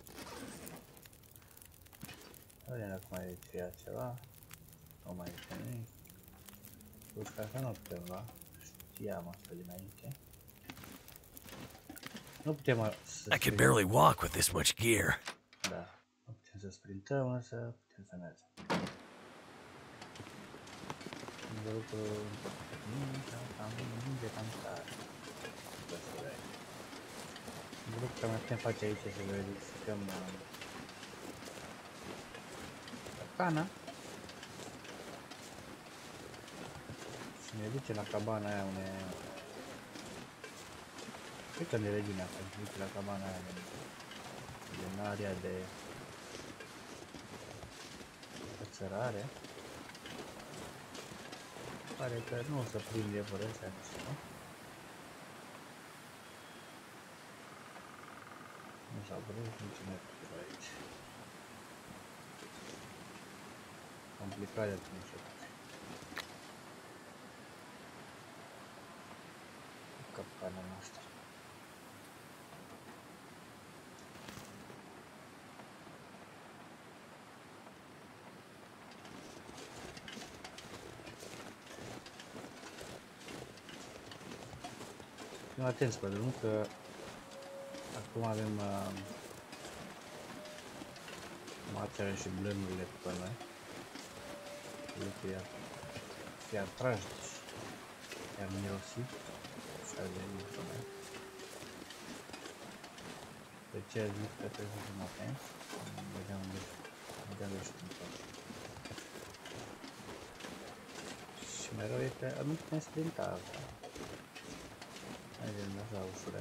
Vedem dacă mai e ceva. Nu mai este nimic. Plus că asta nu putem lua. Știam asta dinainte. Nu putem să
I can barely walk with this much gear.
Da, nu putem să sprintăm, însă putem să mergem. Grupul că mai putem face aici să verificăm cana și ne duce la cabana aia unde... Cred că ne regiunea asta, ne duce la cabana aia din area de cățărare. Pare că nu o să prinde fără astea, nu știu. Nu s-a prins niciun pe aici. Complicat de atunci. Capcana noastră. Fim atenți pe drum că acum avem mațele și blânurile pe noi. Lucrurile chiar tragi, chiar mirosit și ar veni pe noi. De ce zic că trebuie să fim atenți? Vedem unde știm. Și mereu e că nu putem sprinta asta. Mergem așa ușuret.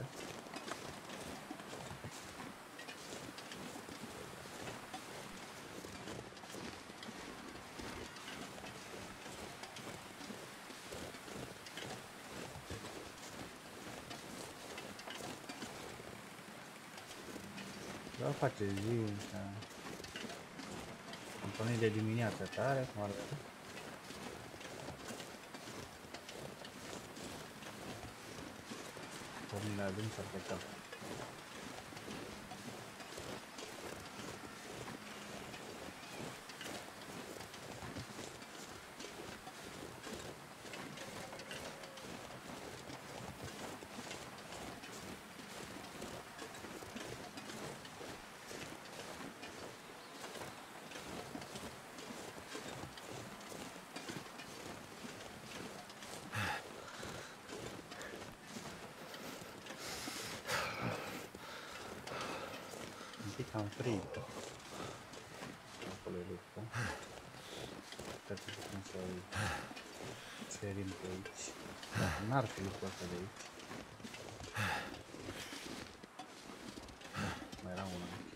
Va face zi, așa. Am pornit de dimineață tare, cum ar vedea. Pornit la drum s-ar pleca. Cam frig. Acolo e luptă. Cred că putem să-l cerim pe aici. Dacă n-ar fi luptul ăsta de aici. Mai era una aici.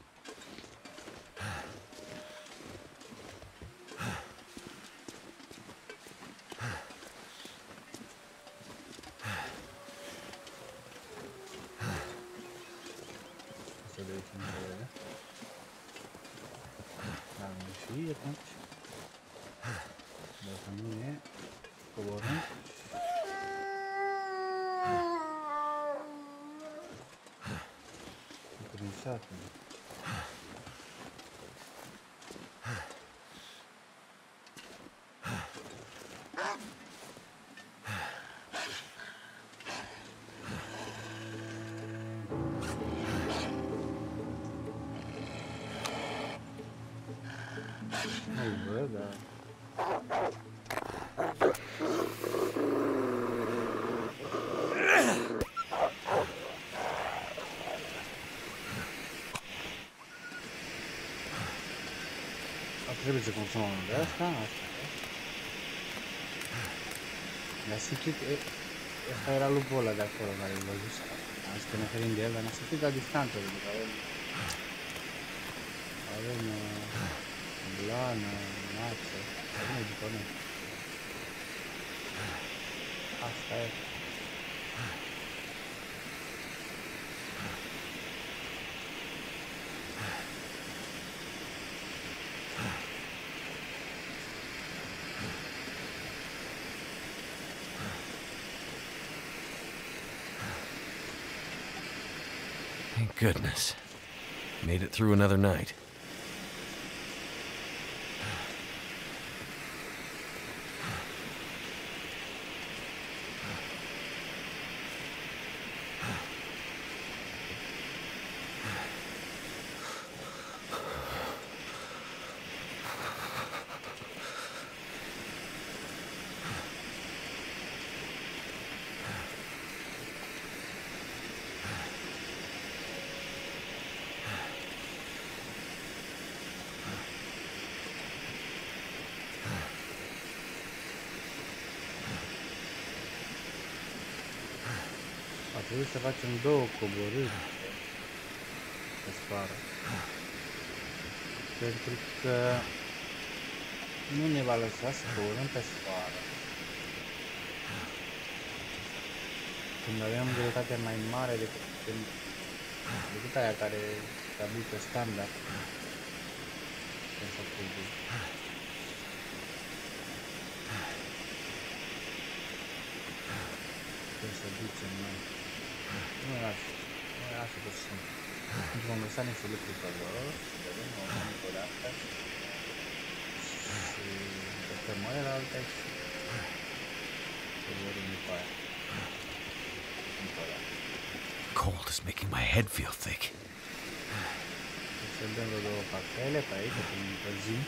Asta de aici nu se vede. Dar nu și atunci. Dacă nu e, coborâm. Prin sat. Nu văd, dar... Trebuie să consumăm de asta. Mi-a simțit... Ăsta era lupul ăla de acolo care l-a văzut. Am zis că ne ferim de el, dar mi-a simțit la distanță. Avem blană, mață, avem după noi. Asta e.
Thank goodness. Made it through another night.
Trebuie să facem două coborâri pe scară. Pentru că nu ne va lăsa să coborâm pe scară. Când avem greutate mai mare decât aia care se aplică standard. Pentru că trebuie să ducem noi. Nu e așa, nu e așa pur și simplu. Vom lăsa niște lucruri pe acolo, vedem o manică de asta și pe mările alte și coborâm după aia.
Cold is making my head feel thick.
Să dăm vreo două pastele pe aici, prin încălzim.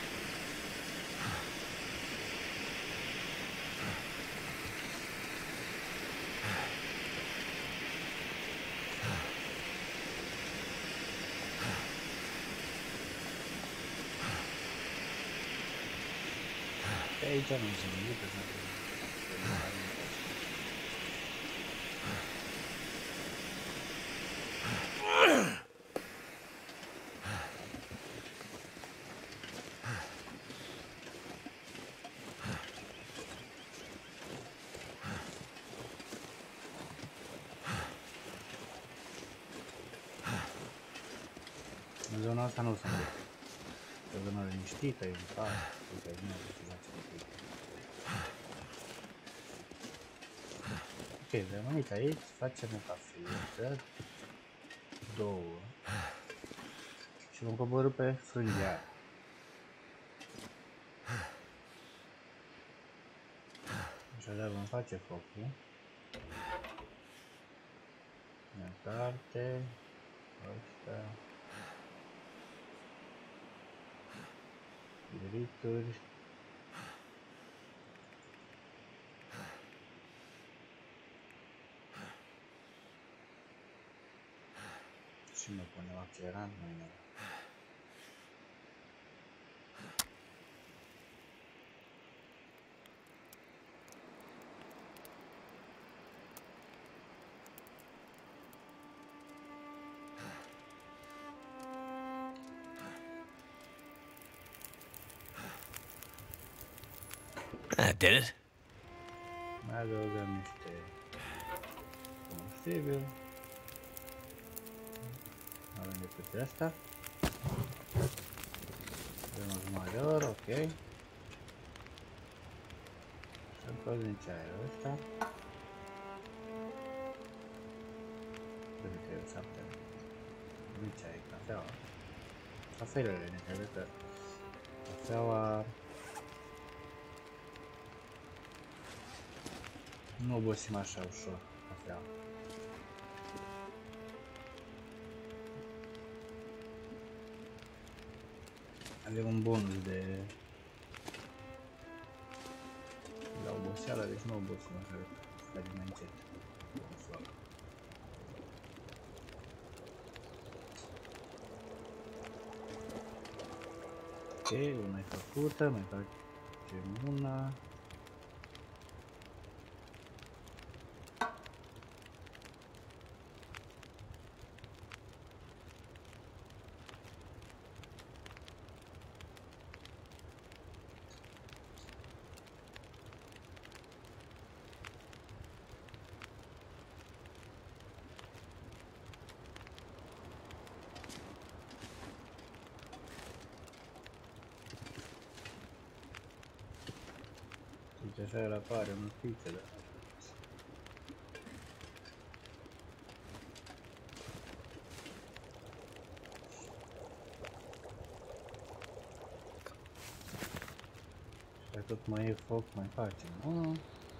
Aici nu se nimic, În zona asta nu sunt decât. E o zonă liniștită, e un parc, uite, nu e ceva ce trebuie. Ok, am venit aici, facem o cafeluță, două, și vom coborî pe frângeară. Așadar vom face focul. Ia carte, ăsta, rituri. Și ne punem accelerant, nu-i nimic.
That did it.
Mai adăugăm niște combustibil. Avem decât de asta. Avem o jumătate de oră, ok. Să încălzim ceaiul ăsta. Cred că e 7. Nu ceai, cafeaua. Cafelele ne trebuie că cafeaua nu obosim așa ușor, cafeaua. Avem un bonus de la oboseală, deci nu obosim așa de tare mai încet. Bonusul ăla. Ok, una e făcută, mai facem una. Deci așa el apare un pic de și tot mai e foc, mai facem unul.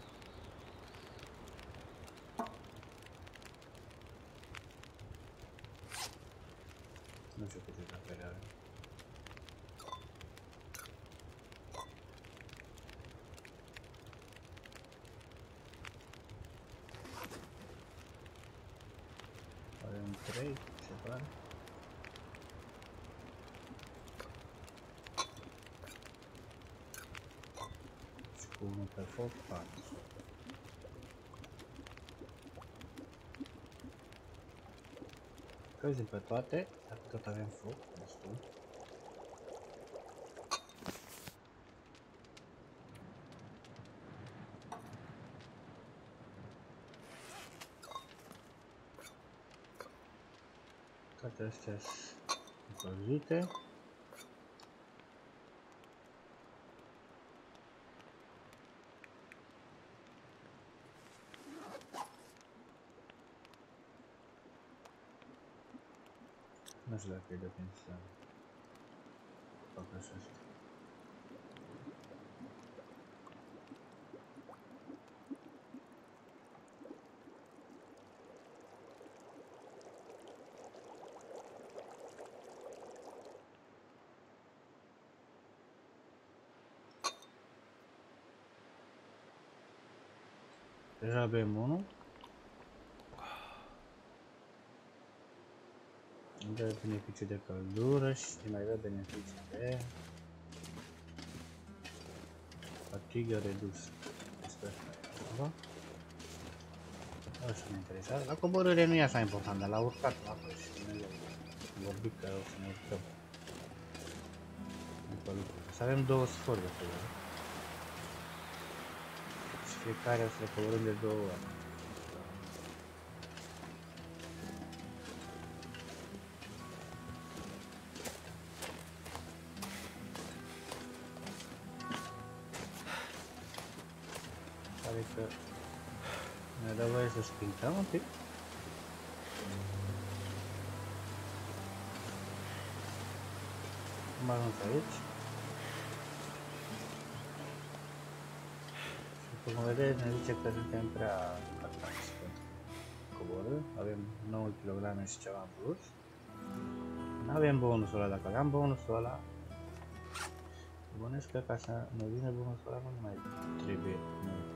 Nu știu câte cafele avem. Avem 3, se pare. Și cu unul pe foc, 4. Căzim pe toate, dacă tot avem foc, destul. Toate astea sunt încălzite. Nu știu dacă e de când să fac așa asta. Deja avem unul. Dă beneficii de căldură și mai dă beneficii de fatigă redusă. Despre asta e acolo. Așa ne interesează. La coborâre nu e așa important, dar la urcat la apă și noi am vorbit că o să ne urcăm. Să avem 2 scori de coborâre. Și fiecare o să le coborâm de 2 ori. că ne dă voie să sprintăm un pic. Am ajuns aici. Și cum vedeți, ne zice că suntem prea încărcați pentru coborâ. Avem 9 kg și ceva în plus. Nu avem bonusul ăla, dacă aveam bonusul ăla, bănesc că ca să ne vină bonusul ăla nu mai trebuie mult.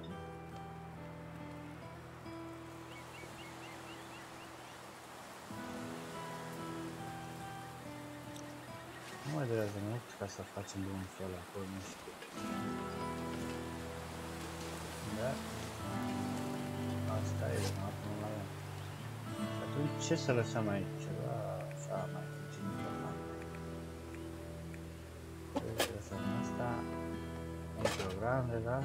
Nu mai durează mult ca să facem bonusul ăla acolo, nu știu. Da? Asta e, de acum la ea. Și atunci ce să lăsăm aici? Ceva așa mai puțin important. Trebuie să lăsăm asta. Un program deja.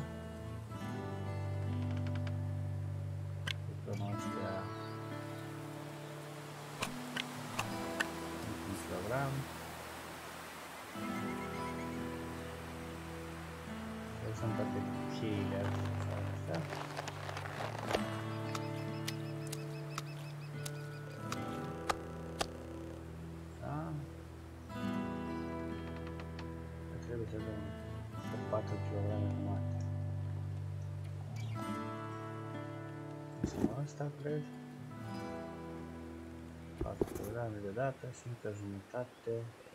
Lucrăm astea. Un program. Lăsăm toate cheile astea. Trebuie să dăm 4 kg jumate. Lăsăm asta, cred. 4 kg de dată și încă jumătate.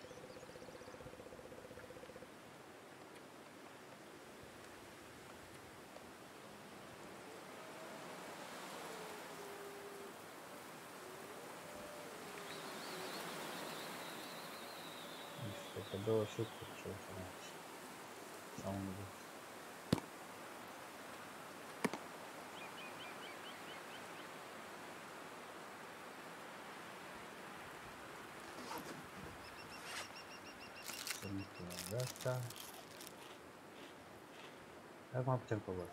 Pe 2 șuturi ce o să faci. Sau unde. Să nu de asta. Acum putem coborî.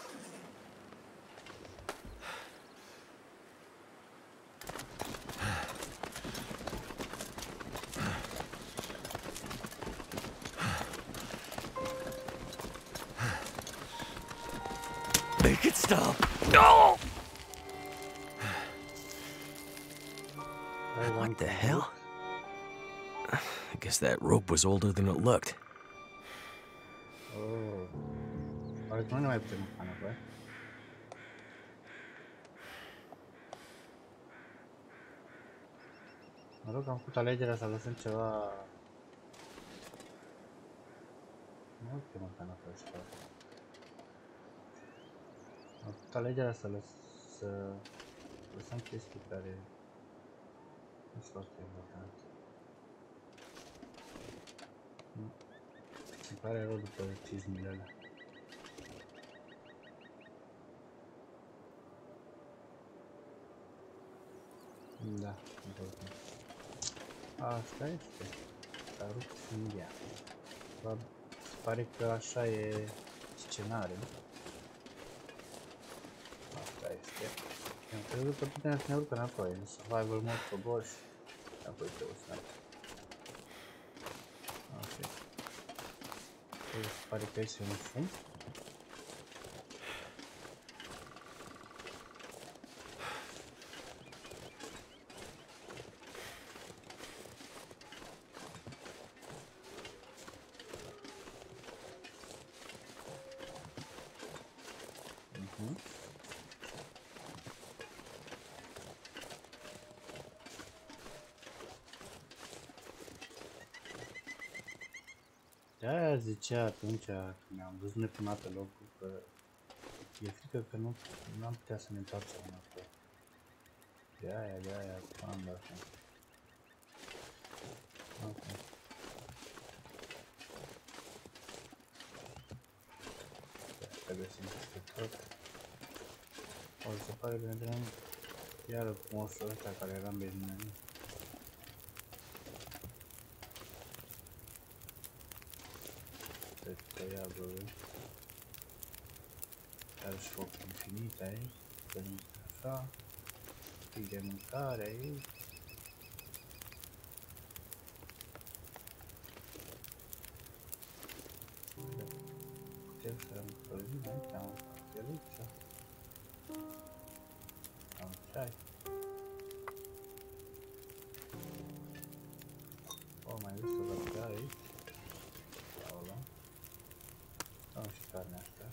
Make it stop. No! What the hell? I guess that rope was older than it looked.
Oh. Pare că nu ne mai putem urca înapoi. Mă rog, am făcut alegerea să lăsăm ceva. Nu putem urca înapoi, sper. Am făcut alegerea să lăsăm chestii care nu sunt foarte importante. Îmi pare rău după cizmile alea. Da, important. Asta este. S-a rupt fundia. Se pare că așa e scenariul. Asta este. Am crezut că putem să ne urcă înapoi. În survival mode cobor și apoi trebuie să merg. Ok. Se pare că este un fund. De-aia zicea atunci când am văzut noi prima dată locul că e frică că nu am putea să ne întoarcem înapoi. De-aia am dat așa. Ok. Să găsim peste tot. O să pare că ne întâlnim iară cu monstrul ăsta care era în benzinărie. Tăia băi. Are și foc infinit aici. Venim așa. Pic de mâncare aici. Putem să încălzim aici, am încălzit. Am ceai. O, mai găsit o cafea aici. Iau o luăm. Luăm și carnea asta.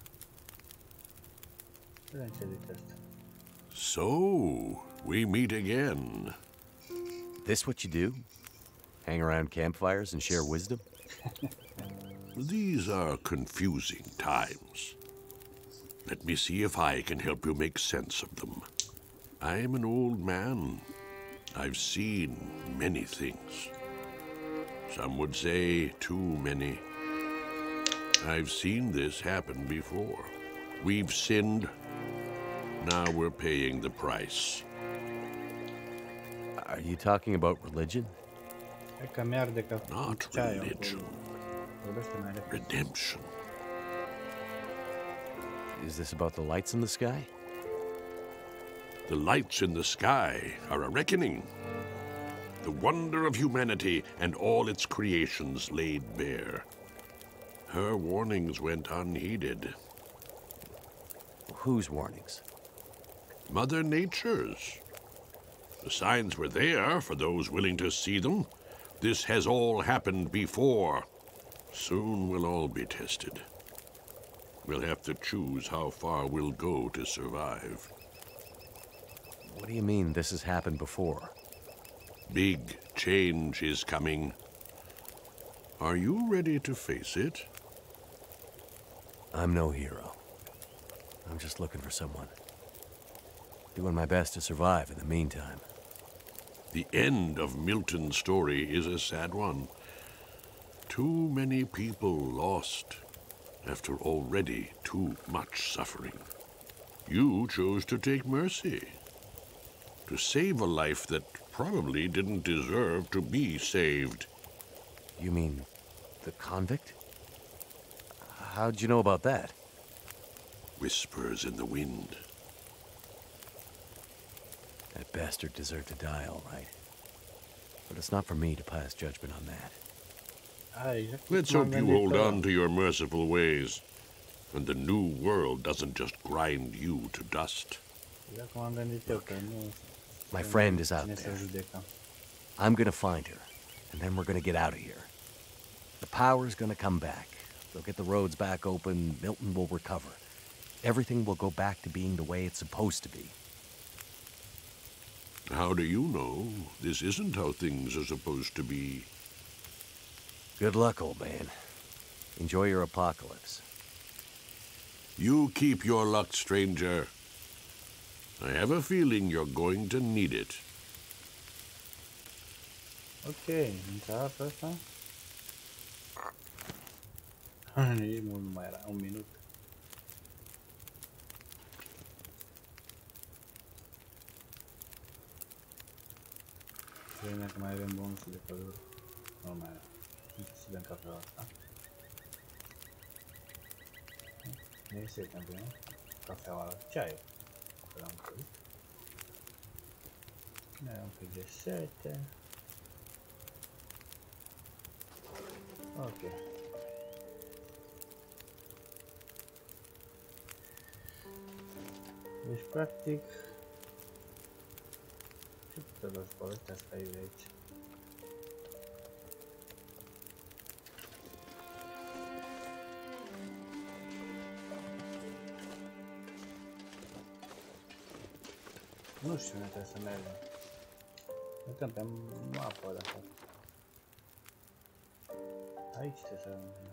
Vedem ce zice asta.
So, we meet again.
This what you do? Hang around campfires and share wisdom?
These are confusing times. Let me see if I can help you make sense of them. I'm an old man. I've seen many things. Some would say too many. I've seen this happen before. We've sinned. Now we're paying the price.
Are you talking about religion?
Hai că mi-arde ca
Not
ceaiul
religion.
acolo. Vorbește mai repede.
Redemption.
Is this about the lights in the sky?
The lights in the sky are a reckoning. The wonder of humanity and all its creations laid bare. Her warnings went unheeded.
Whose warnings?
Mother Nature's. The signs were there for those willing to see them. This has all happened before. Soon we'll all be tested. We'll have to choose how far we'll go to survive.
What do you mean this has happened before?
Big change is coming. Are you ready to face it?
I'm no hero. I'm just looking for someone. Doing my best to survive in the meantime.
The end of Milton's story is a sad one. Too many people lost after already too much suffering. You chose to take mercy. To save a life that probably didn't deserve to be saved.
You mean the convict? How'd you know about that?
Whispers in the wind.
That bastard deserved to die, all right. But it's not for me to pass judgment on that.
Let's hope you hold on to your merciful ways, and the new world doesn't just grind you to dust.
My friend is out there. I'm gonna find her, and then we're gonna get out of here. The power's gonna come back. They'll get the roads back open, Milton will recover. Everything will go back to being the way it's supposed to be.
How do you know this isn't how things are supposed to be?
Good luck, old man. Enjoy your apocalypse.
You keep your luck, stranger. I have a feeling you're going to need it.
Ok, intra pe asta. Nici mult nu mai era, un minut. Vremea că mai avem bonusul de căldură. Nu mai era. Să bem cafeaua asta. Nu e sete, nu? Cafeaua la ceaiul. L-am făcut. Mai am un pic de sete. Ok. Deci, practic, ce trebuie să povestesc aici? Nu știu unde trebuie să mergem. Uităm pe mapă de fapt. Aici trebuie să mergem.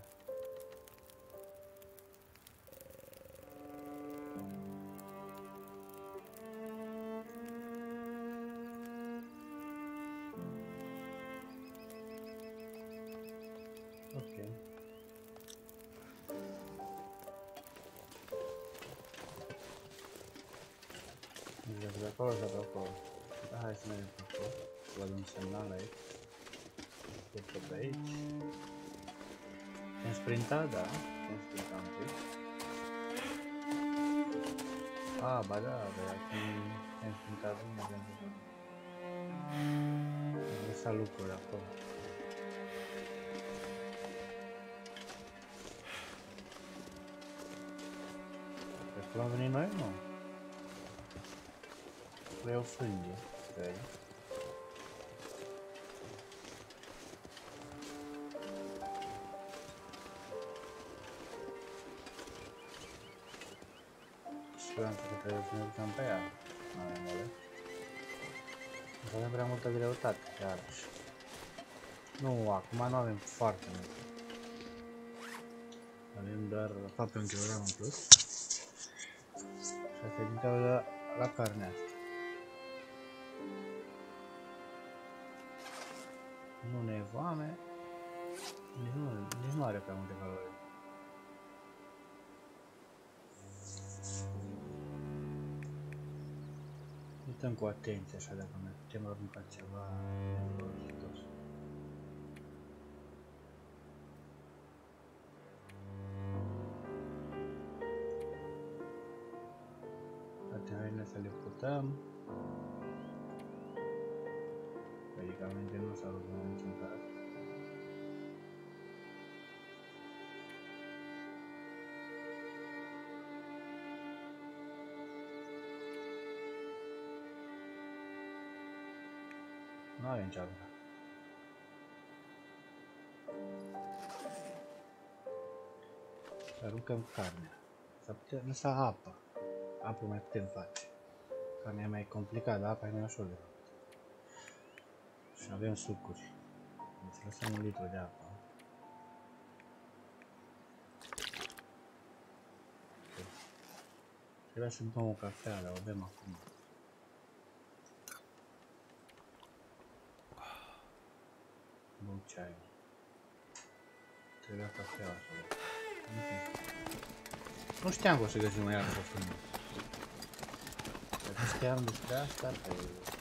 Ok. De acolo sau de acolo? Da, hai să mergem pe acolo. Văd un semnal aici. Cred pe aici. Putem sprinta? Da. Putem sprinta un pic. Ah, ba da, dar acum putem sprinta, nu mergem pe acolo. Am lăsat lucruri acolo. Pe acolo am venit noi? Nu. să iau frânge. Stai. Siguranță că trebuie să ne ducem pe ea. Nu avem mole. Nu avem prea multă greutate, iarăși. Nu, acum nu avem foarte mult. Avem doar aproape un kilogram în plus. Și asta e din cauza la carnea asta. Nu ne e foame. Nici nu are prea multe calorii. Uităm cu atenție așa dacă ne putem arunca ceva folositor. Atenție să le putăm. Medicamente nu s-au rupt în niciun caz. Nu avem ce arunca. Să aruncăm carnea. Să putem lăsa apă. Apă mai putem face. Carnea e mai complicată, apa e mai ușor de făcut. Și avem sucuri. Deci lăsăm 1 litru de apă. Trebuia să bem o cafea, dar o bem acum. Bun ceai. Trebuia cafea așa. Nu știam că o să găsim o iară pe frumos. Dacă știam despre asta, pe...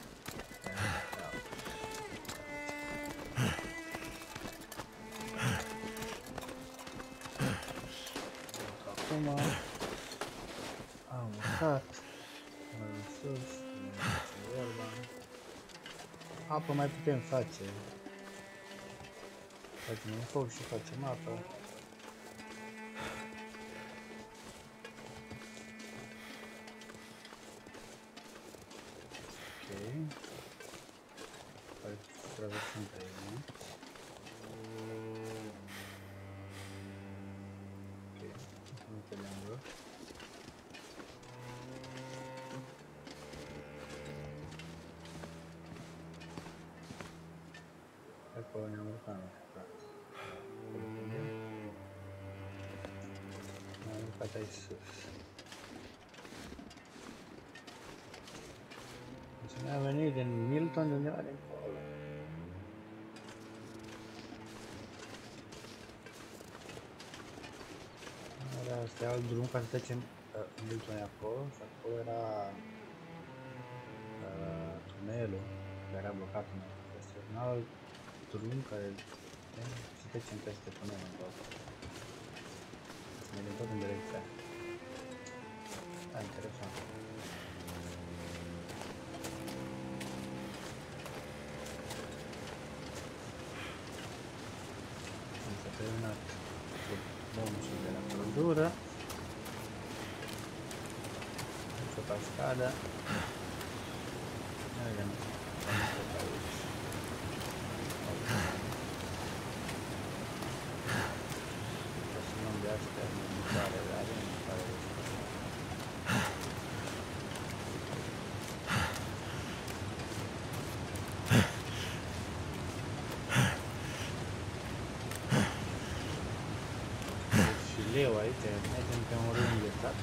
Acum am urcat mai sus, apă mai putem face. Facem un foc și facem apă. Ok. Hai să traversăm pe aici. Ok, nu pe lângă. Acolo ne-am urcat, am urcat aici sus. Deci ne-a venit din Milton de undeva din acolo. Asta e alt drum ca să trecem Milton e acolo și acolo era tunelul care era blocat în peste un alt drum care să trecem peste tunel în tot. Să mergem tot în direcția. Da, interesant. S-a terminat bonusul de la căldură. O cascadă. Vedem pe aici. Să luăm de astea mâncare, dar avem mâncare de asta. Și leu aici, mergem pe un rând de stat.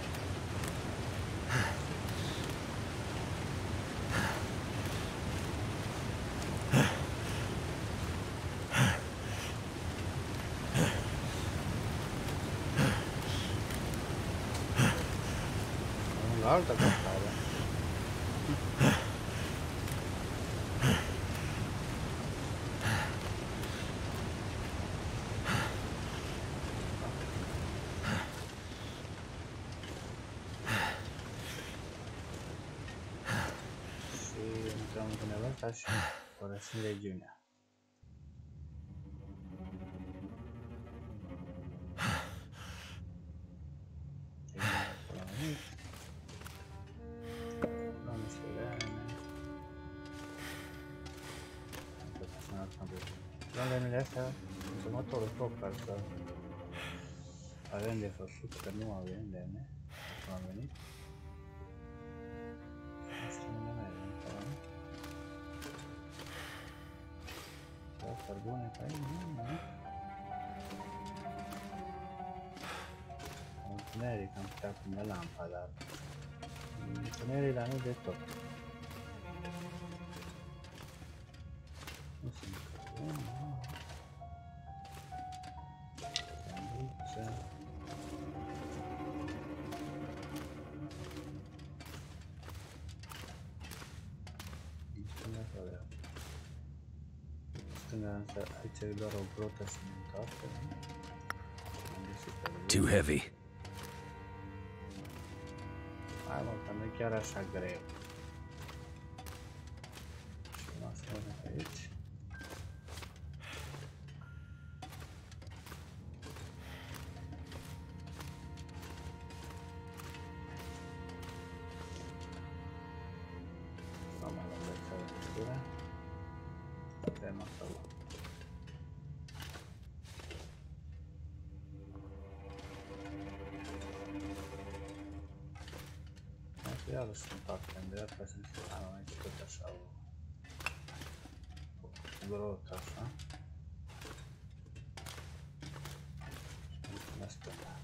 Alta cascadă. Și intrăm în tunelul ăsta și părăsim regiunea. Luăm niște leane. Luăm lemnele astea, următorul foc, ca să avem de făcut, că nu avem lemne, cum am venit. Asta nu mai avem, da? Cărbune pe aici, nu? Întuneric, am putea pune lampa, dar... Întuneric, dar nu de tot. Nu sunt cărbune, nu. Sandwiche. Aici e doar o grotă cimentată.
Too heavy.
Hai mă, că nu e chiar așa greu. Și mă ascund aici. Să mă luăm de țară textura. Putem acolo. Iarăși sunt partea în dreapta, să am aici tot așa o grotă așa. Și la stânga.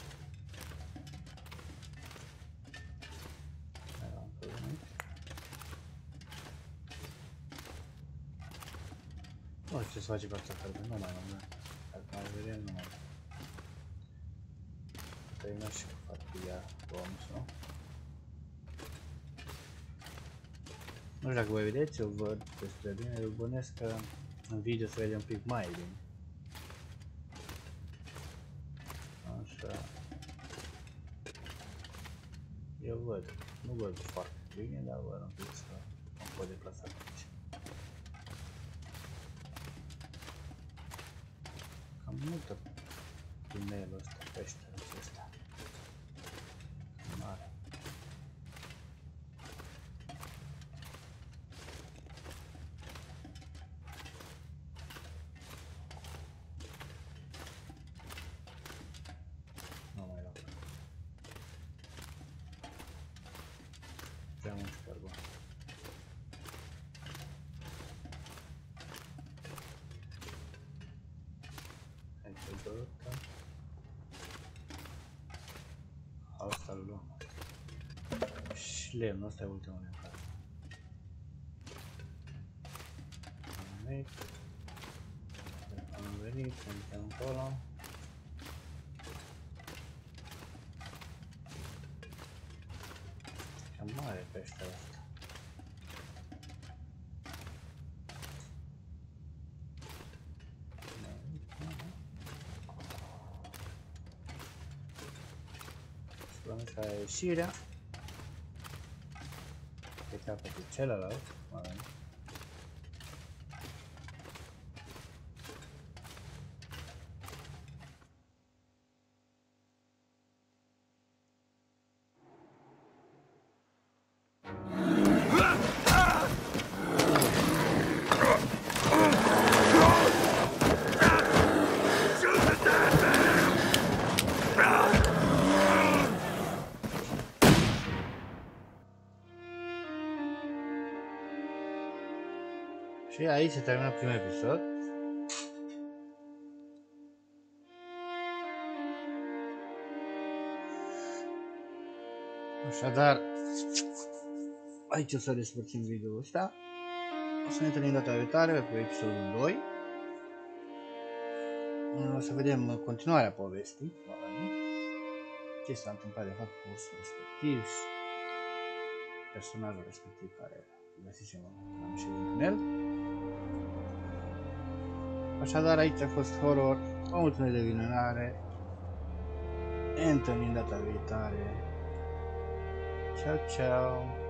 Mai luăm pe unul. Nu știu ce să face cu asta, cărbune, nu mai luăm, dacă mai vedem, nu mai luăm. Termină și cu farfuria bonusul. Nu știu dacă voi vedeți, eu văd destul de bine, eu bănesc că în video se vede un pic mai bine. Așa. Eu văd, nu văd foarte bine, dar văd un pic să mă pot deplasa aici. Cam multă tunelul ăsta, peștele acesta. Mare. Asta îl luăm. Și lemnul ăsta e ultimul lemn care am venit, suntem acolo. Cam mare peștele ăsta. Asta e ieșirea pe capătul celălalt. Și aici se termină primul episod. Așadar, aici o să despărțim video-ul ăsta. O să ne întâlnim data viitoare pe episodul 2. O să vedem continuarea povestii. Ce s-a întâmplat de fapt cu ursul respectiv și personajul respectiv care găsisem în și în tunel. Așadar, aici a fost horror. O mulțumesc de vizionare. Ne întâlnim data viitoare. Ciao, ciao.